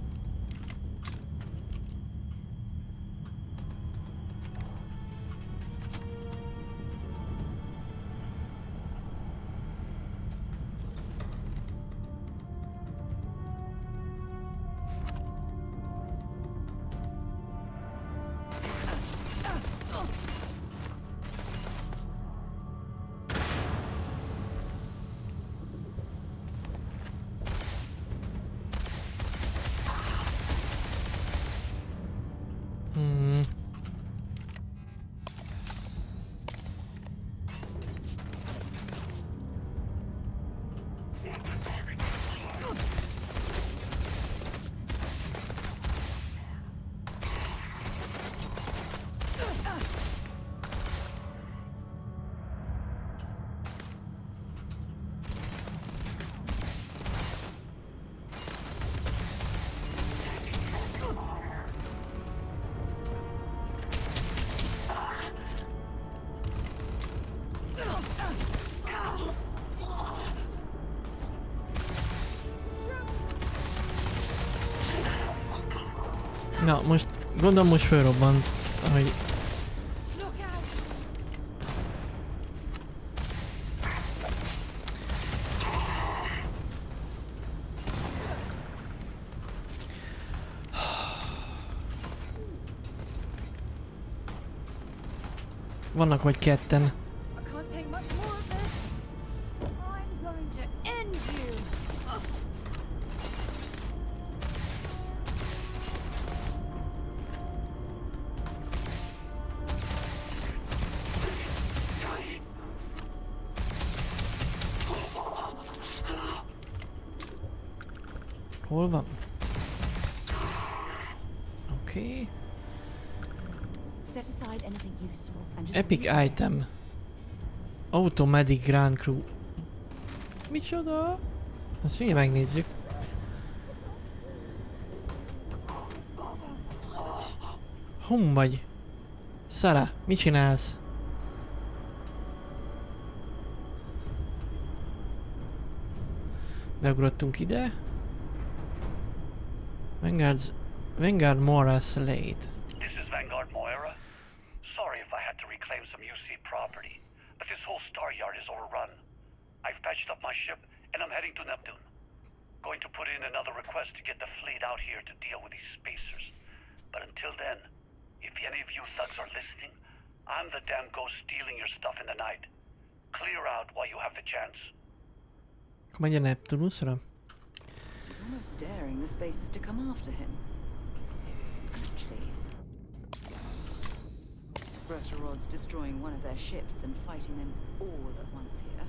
Na, most gondolom most felrobbant, hogy... Vannak vagy ketten. Hol van? Oké. Epic item. Automatic Grand Crew. Micsoda? Azt mindjárt megnézzük. Hon vagy? Sarah, mit csinálsz? Beugrottunk ide. Vanguard Moira Slade. This is Vanguard Moira. Sorry if I had to reclaim some UC property, but this whole star yard is overrun. I've patched up my ship and I'm heading to Neptune. Going to put in another request to get the fleet out here to deal with these spacers. But until then, if any of you thugs are listening, I'm the damn ghost stealing your stuff in the night. Clear out while you have the chance. Megy a Neptunusra? He's almost daring the spacers to come after him. It's actually pressure rods destroying one of their ships than fighting them all at once here.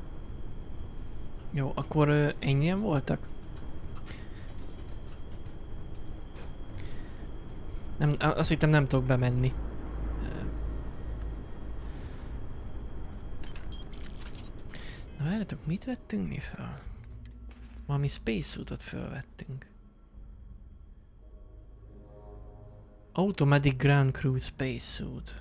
Jó, akkor ennyien voltak? Nem, azt hittem nem tudok bemenni. Na várjátok, mit vettünk mi fel? Valami spacesuitot felvettünk. Automatic Grand Crew spacesuit.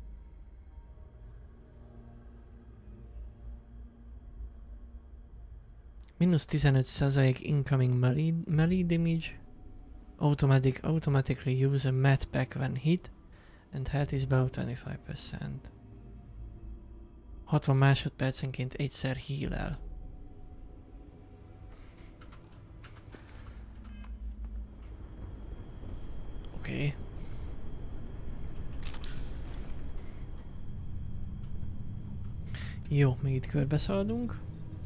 Minus 15% incoming melee damage. Automatically use a med pack when hit. And health is about 25%. 60 másodpercenként egyszer heal-el. Oké. Jó, még itt körbe szaladunk.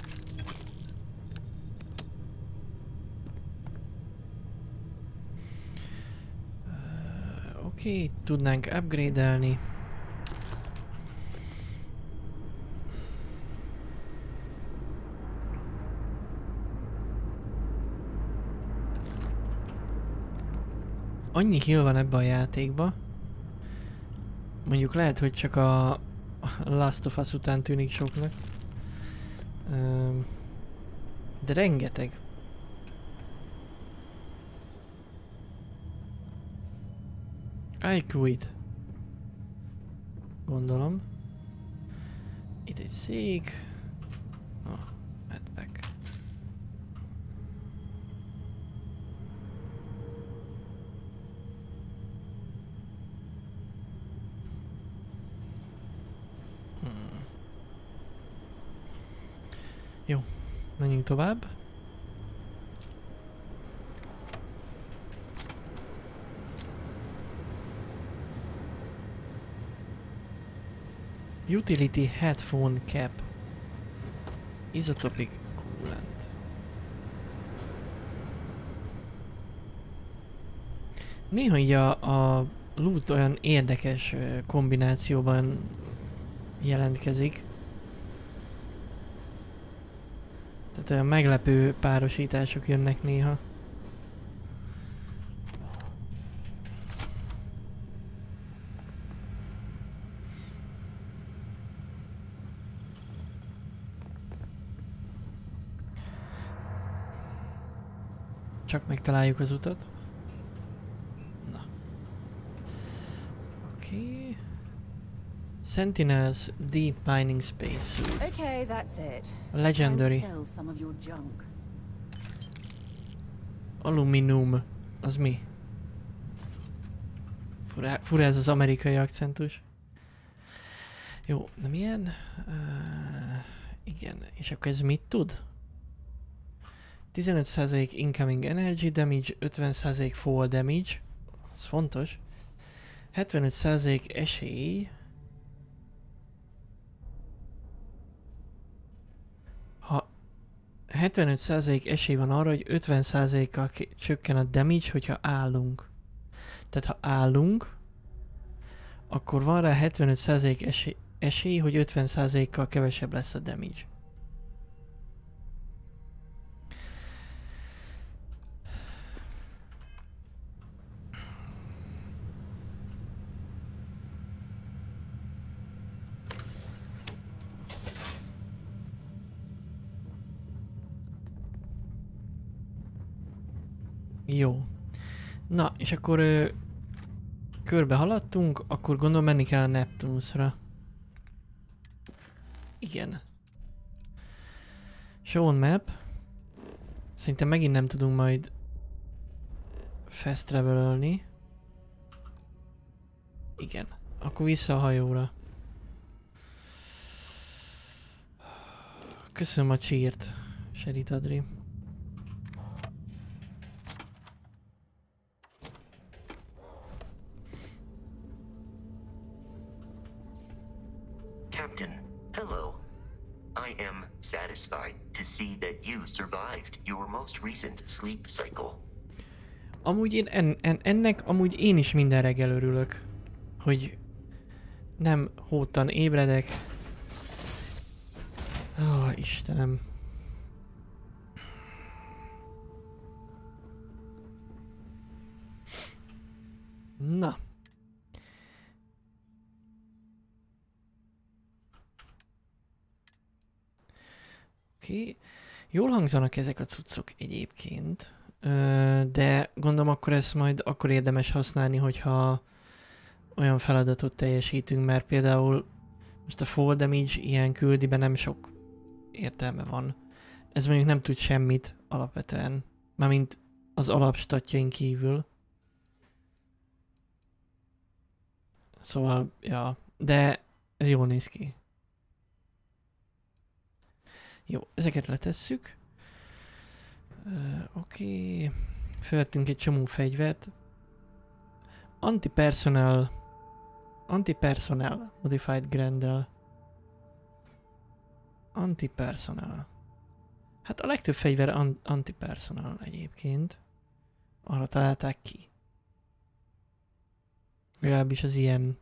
Oké, tudnánk upgrade-elni. annyi heal van ebbe a játékba. Mondjuk lehet, hogy csak a Last of Us után tűnik soknak. De rengeteg. I quit. Gondolom. Itt egy szék. Oh, medback. Jó, menjünk tovább. Utility headphone cap. Isotopic coolant. Néha így a loot olyan érdekes kombinációban jelentkezik. Tehát olyan meglepő párosítások jönnek néha. Csak megtaláljuk az utat. Na. Oké. Sentinels Deep Mining Space Suit. Okay, that's it. Legendary. Time to sell some of your junk. Aluminum. Az mi? Fura ez az amerikai akcentus. Jó, nem ilyen? Igen, és akkor ez mit tud? 15% incoming energy damage, 50% fall damage. Ez fontos. 75% esély. Ha 75% esély van arra, hogy 50%-kal csökken a damage, hogyha állunk. Tehát ha állunk, akkor van rá 75% esély, hogy 50%-kal kevesebb lesz a damage. Jó. Na, és akkor körbe haladtunk, akkor gondolom menni kell a Neptunusra. Igen. Shown map. Szerintem megint nem tudunk majd fast travel-ölni. Igen. Akkor vissza a hajóra. Köszönöm a cheert, Sherit Adri. Captain, hello. I am satisfied to see that you survived your most recent sleep cycle. Amúgy én ennek amúgy én is minden reggel örülök, hogy nem hódtan ébredek. Ó, Istenem. Na. Oké. Jól hangzanak ezek a cuccok egyébként, de gondolom akkor ezt majd akkor érdemes használni, hogyha olyan feladatot teljesítünk, mert például most a fall damage ilyen küldiben nem sok értelme van. Ez mondjuk nem tud semmit alapvetően, mármint az alapstatjain kívül. Szóval, ja, de ez jól néz ki. Jó, ezeket letesszük. Oké. Felvettünk egy csomó fegyvert. Anti-personnel Modified Grendel. Anti-personnel. Hát a legtöbb fegyver anti-personnel egyébként. Arra találták ki. Legalábbis az ilyen...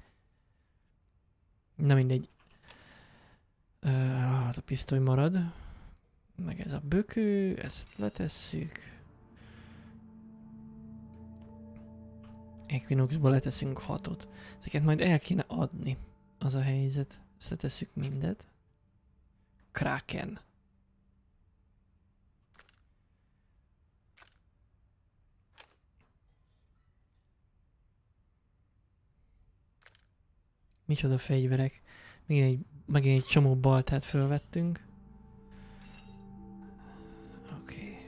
Na mindegy. Hát a pisztoly marad. Meg ez a bökő, ezt letesszük. Equinoxból leteszünk 6-ot. Ezeket majd el kéne adni. Az a helyzet. Ezt letesszük mindet. Kraken. Micsoda fegyverek. Megint egy csomó baltát fölvettünk. Oké.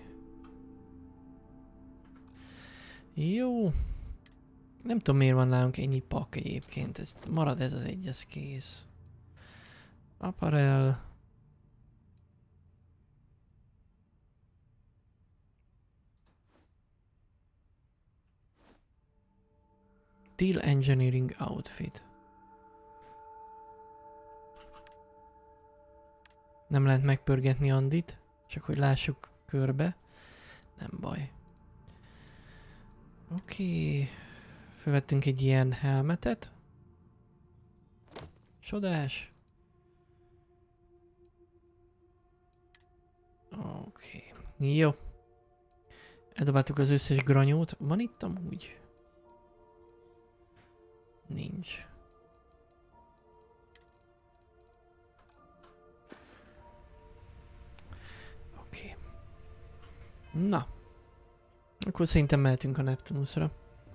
Jó. Nem tudom miért van nálunk ennyi pak egyébként. Marad ez az egy, ez kész. Apparel. Steel Engineering Outfit. Nem lehet megpörgetni Andit, csak hogy lássuk körbe. Nem baj. Oké. Fölvettünk egy ilyen helmetet. Csodás. Oké. Jó. Eldobáltuk az összes granyót. Van itt amúgy? Nincs. Oké. Na. Akkor szerintem mehetünk a Neptunusra.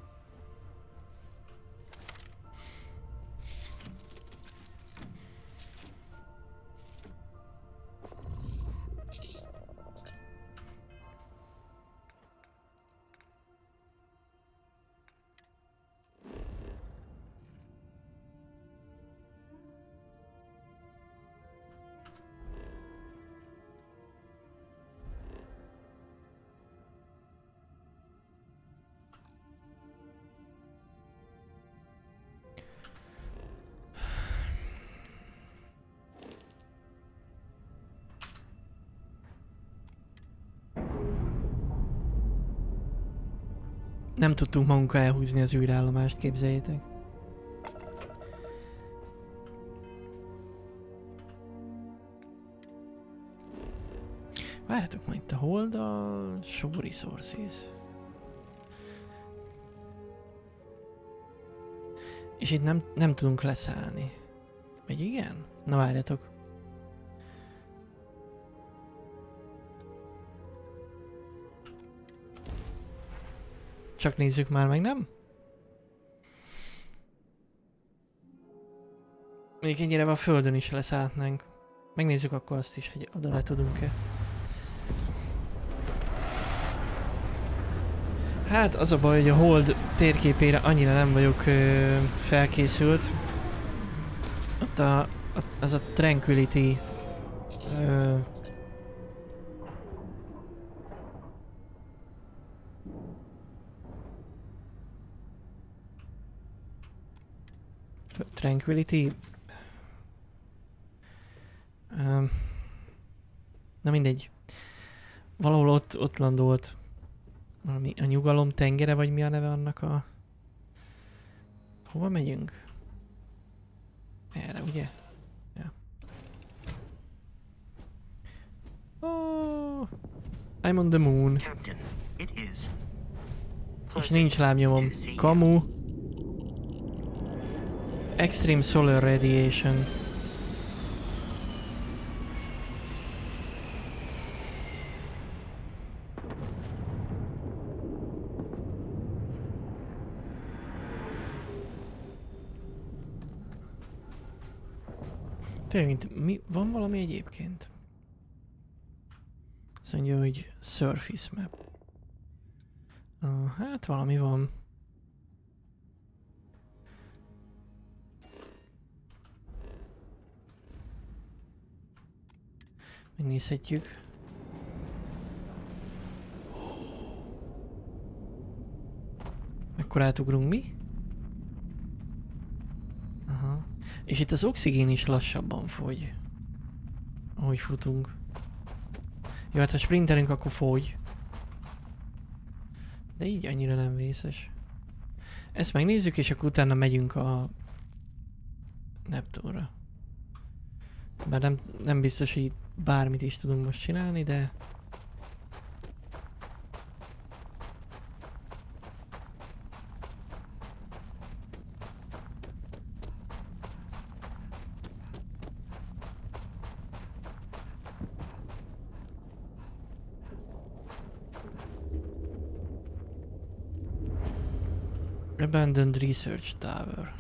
Nem tudtunk magunkkal elhúzni az űrállomást, képzeljétek. Várjátok majd itt a hold a show resources. És itt nem tudunk leszállni. Vagy igen? Na várjátok. Csak nézzük már meg, nem? Még ennyire a földön is leszállhatnánk. Megnézzük akkor azt is, hogy oda le tudunk-e. Hát az a baj, hogy a hold térképére annyira nem vagyok felkészült. Ott az a Tranquility Tranquility. Na mindegy. Valahol ott landolt. Valami a nyugalom tengere, vagy mi a neve annak a... Hova megyünk? Erre, ugye? Ja. Oh, I'm on the moon. És nincs lábnyomom. Kamu. Extreme solar radiation. Tényleg, van valami egyébként? Azt mondja, hogy surface map. Hát valami van. Megnézhetjük. Mekkor átugrunk mi? Aha. És itt az oxigén is lassabban fogy. Ahogy futunk. Jó, hát ha sprintelünk, akkor fogy. De így annyira nem vészes. Ezt megnézzük, és akkor utána megyünk a Neptunra. Bár nem biztos, hogy bármit is tudunk most csinálni, de... Abandoned Research Tower.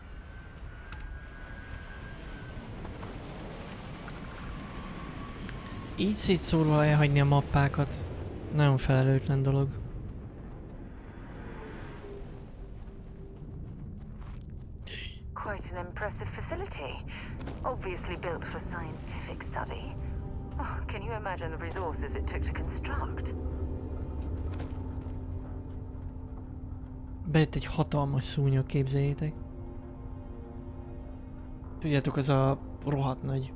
Így szétszórva elhagyni a mappákat. Nagyon felelőtlen dolog. Quite an impressive facility. Obviously built for scientific study. Oh, can you imagine the resources it took to construct? Bejött egy hatalmas szúnyog, képzeljétek. Tudjátok, az a rohadt nagy.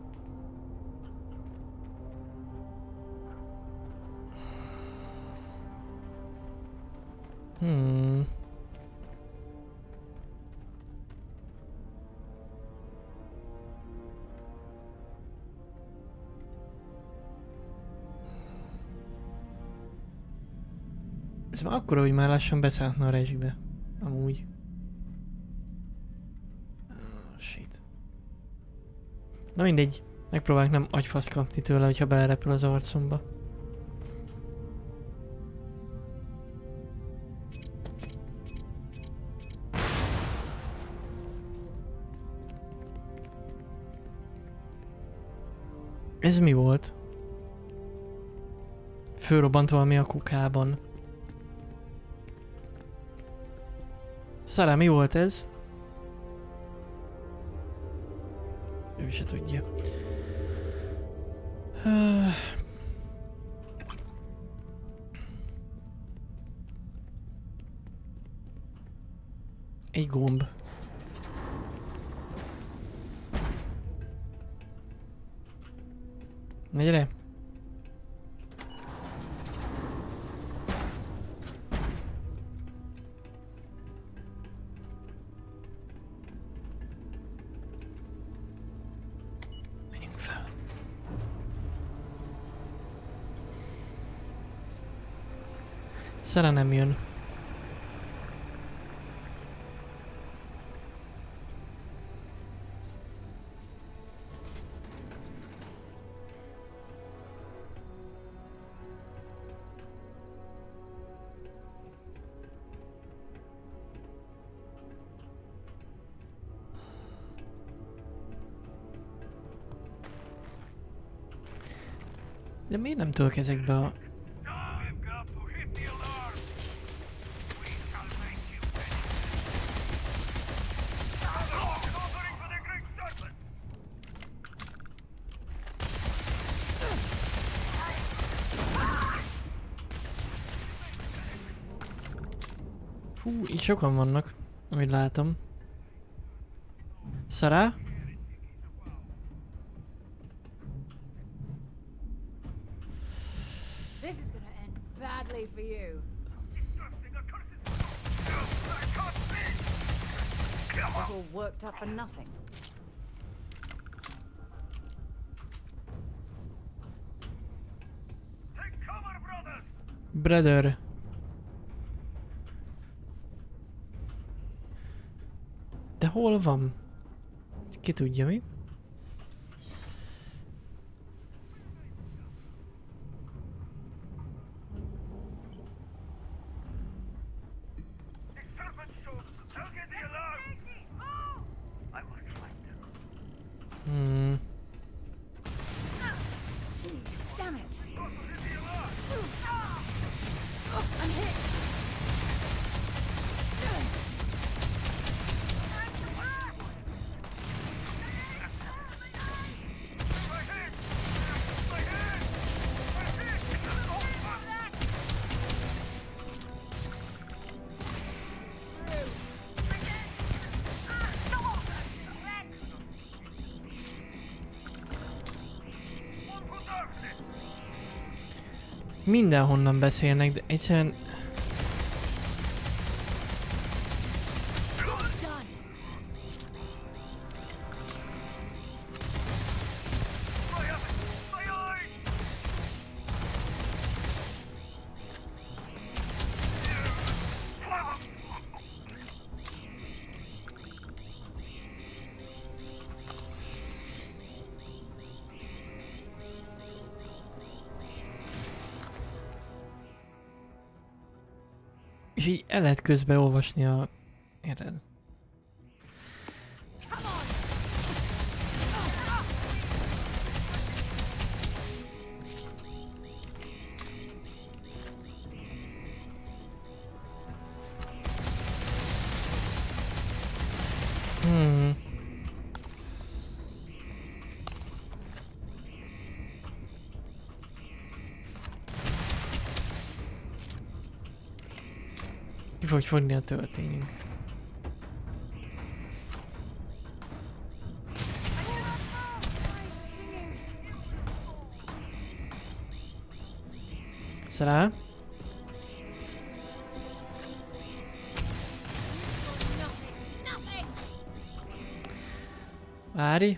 Ez már akkora, hogy már lassan beszálltna a rezsibe. Amúgy. Oh, shit. Na mindegy. Megpróbálok nem agyfasz kapni tőle, hogyha belerepül az arcomba. Ez mi volt? Fölrobbant valami a kukában. Szará, mi volt ez? Ő se tudja. Egy gomb. Na gyere! Menjünk fel. Szere nem jön. De miért nem tudok ezekbe a... Fú, itt sokan vannak, amit látom. Szará? For you. It's all worked up for nothing. Brother. De hol van? Ki tudja mi? Damn it! Oh, I'm hit. Mindenhonnan beszélnek, de egyszerűen... És így el lehet közben olvasni a Érted? Ki fog fogni a töltényünk. Szerá? Várj.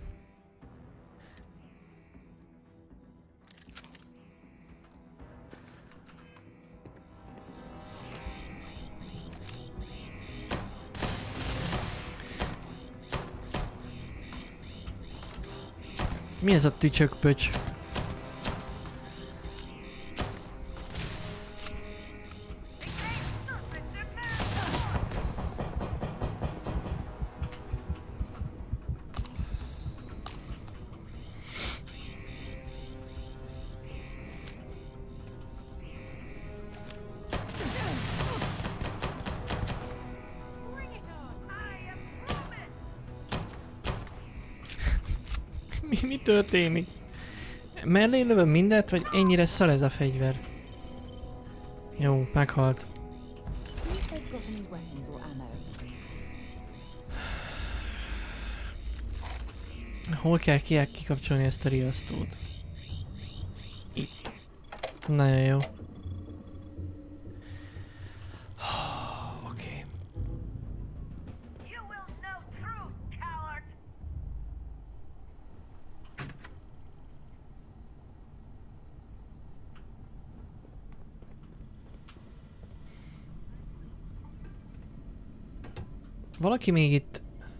Mi ez a tücsökpöcs? Mi történik? Mellé lövöm mindent, vagy ennyire szar ez a fegyver? Jó, meghalt. Hol kell kikapcsolni ezt a riasztót? Itt. Nagyon jó. Oké. Valaki még itt...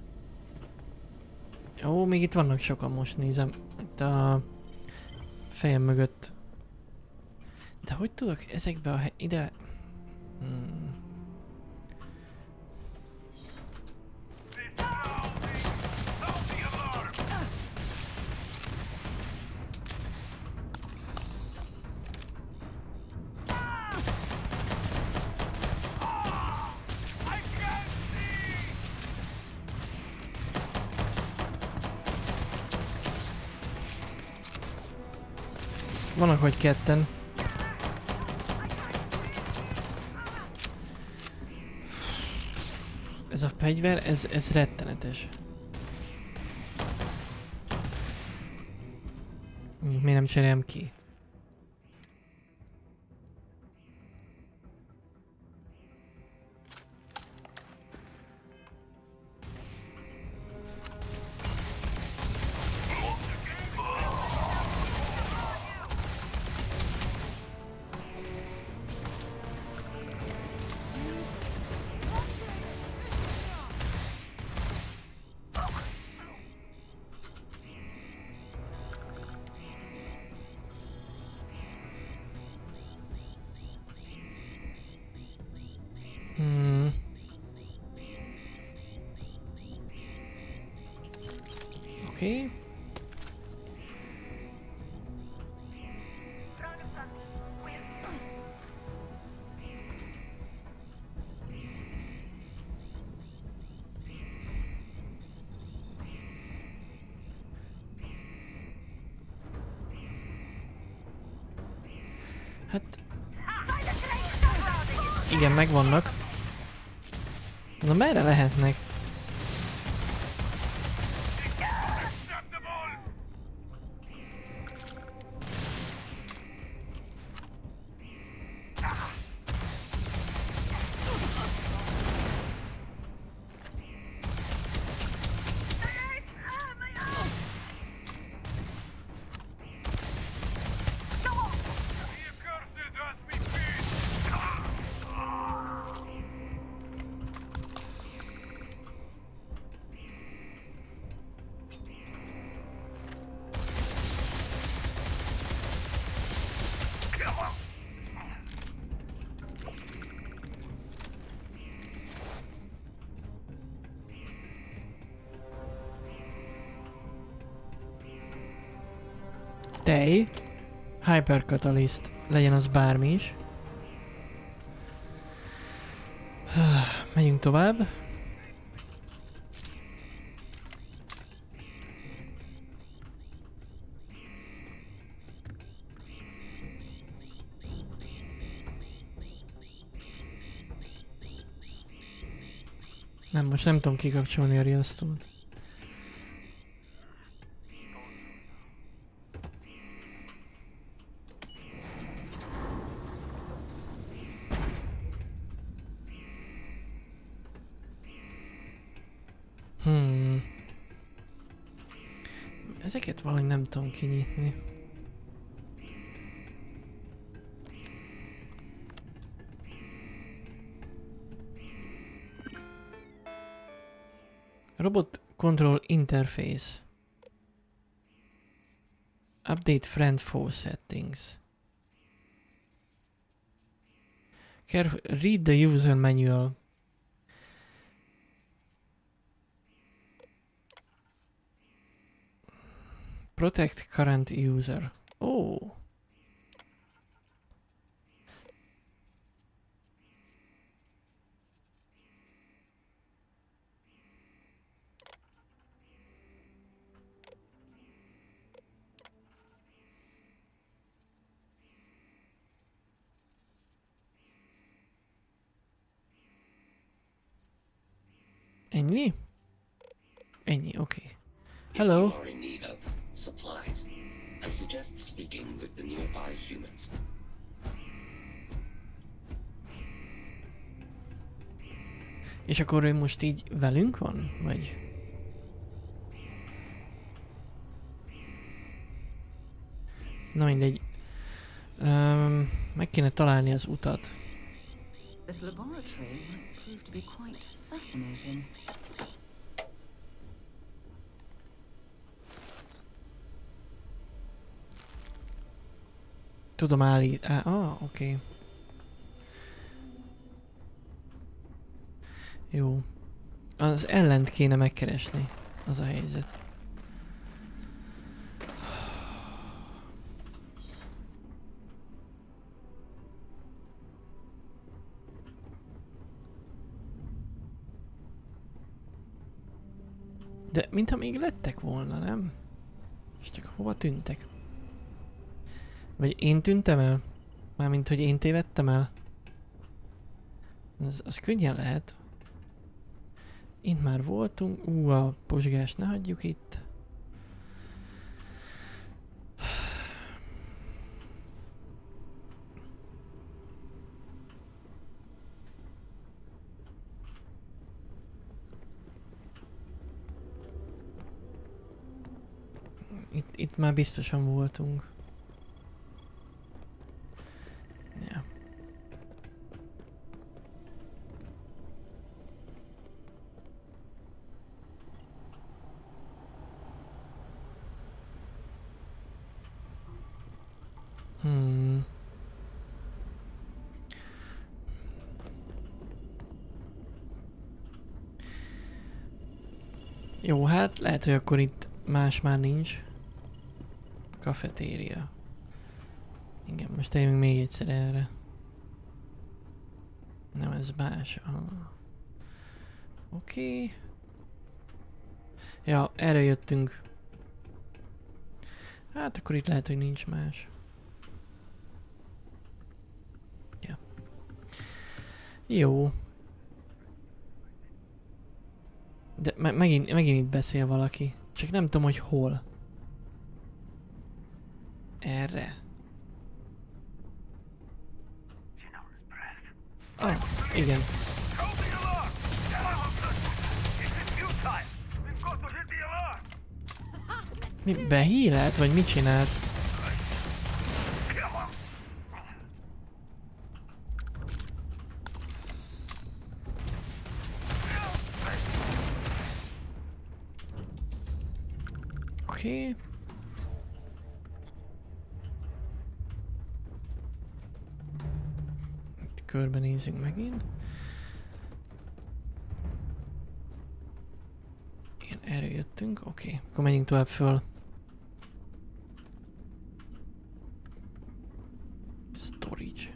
Ó, még itt vannak sokan, most nézem. Itt a fejem mögött. De hogy tudok ezekbe a ide... Vannak vagy ketten. Ez a fegyver, ez rettenetes. Miért nem cserélem ki? Oké. Hát... Igen, megvannak. Na merre lehetnek? Tej. Hypercatalyst. Legyen az bármi is. Megyünk tovább. Nem, most nem tudom kikapcsolni a riasztót. Ezeket valahogy nem tudom kinyitni. Robot Control Interface. Update friend foe settings. Careful, read the user manual. Protect current user. Oh. Ennyi? Ennyi, okay. Hello. If you are in need of supplies, I suggest speaking with the nearby humans. És akkor ő most így velünk van? Vagy? Na mindegy. Meg kéne találni az utat. This laboratory might prove to be quite fascinating. Tudom állítani. Oké. Jó. Az ellent kéne megkeresni. Az a helyzet. De mintha még lettek volna, nem? És csak hova tűntek? Vagy én tűntem el? Mármint, hogy én tévedtem el? Az könnyen lehet. Itt már voltunk. A pozsgást ne hagyjuk itt. Itt már biztosan voltunk. Ja. Jó, hát lehet, hogy akkor itt más már nincs. Kafetéria. Igen, most eljövünk még egyszer erre. Nem, ez más. Oké. Ja, erre jöttünk. Hát akkor itt lehet, hogy nincs más. Ja. Jó. De megint itt beszél valaki. Csak nem tudom, hogy hol. Erre. Igen. Mi behílelt, vagy mit csinált? Oké. Körbenézünk megint. Igen, erre jöttünk. Oké. Akkor menjünk tovább föl. Storage.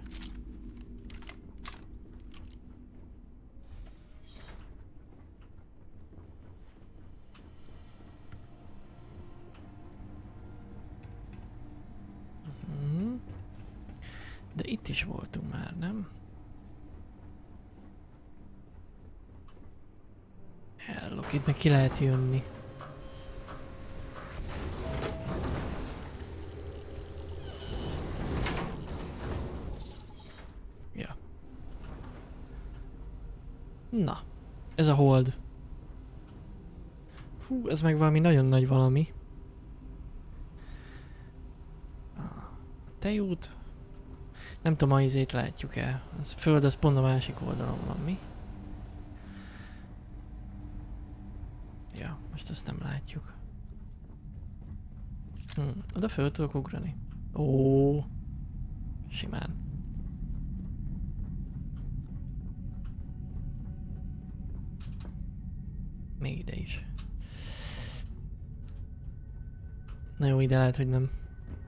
De itt is voltunk már, nem? Hellok, itt meg ki lehet jönni. Ja. Na, ez a hold. Hú, ez meg valami nagyon nagy valami. Tejút. Nem tudom, a izét látjuk-e. Az föld, az pont a másik oldalon van, mi? Ja, most ezt nem látjuk. Oda föl tudok ugrani. Ó, simán. Még ide is. Na jó, ide lehet, hogy nem.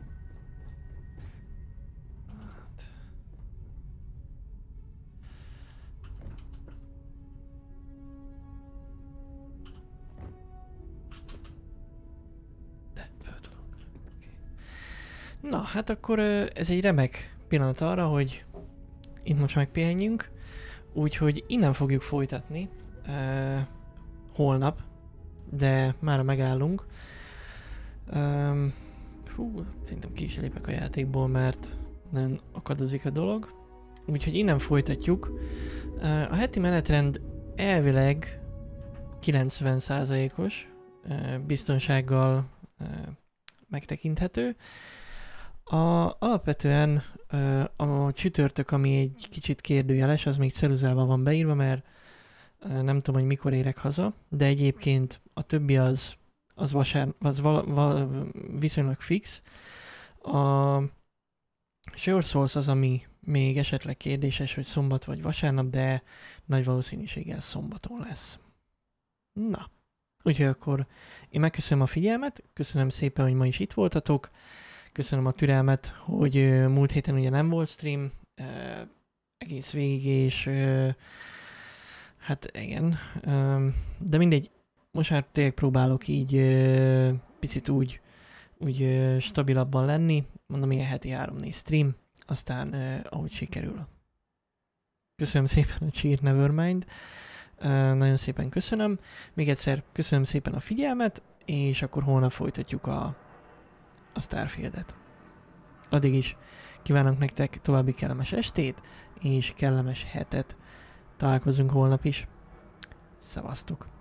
Na, hát akkor ez egy remek pillanat arra, hogy itt most megpihenjünk, úgyhogy innen fogjuk folytatni holnap, de már megállunk. Szerintem ki is lépek a játékból, mert nem akadozik a dolog. Úgyhogy innen folytatjuk. A heti menetrend elvileg 90%-os biztonsággal megtekinthető. Alapvetően a csütörtök, ami egy kicsit kérdőjeles, az még ceruzával van beírva, mert nem tudom, hogy mikor érek haza, de egyébként a többi az viszonylag fix. A Sure Souls az, ami még esetleg kérdéses, hogy szombat vagy vasárnap, de nagy valószínűséggel szombaton lesz. Na, úgyhogy akkor én megköszönöm a figyelmet, köszönöm szépen, hogy ma is itt voltatok. Köszönöm a türelmet, hogy múlt héten ugye nem volt stream egész végig, és hát igen, de mindegy, most már tényleg próbálok így picit úgy stabilabban lenni, mondom, ilyen heti 3-4 stream, aztán ahogy sikerül. Köszönöm szépen a Cheer Nevermind, nagyon szépen köszönöm, még egyszer köszönöm szépen a figyelmet, és akkor holnap folytatjuk a Starfieldet. Addig is kívánok nektek további kellemes estét, és kellemes hetet. Találkozunk holnap is. Szevasztok!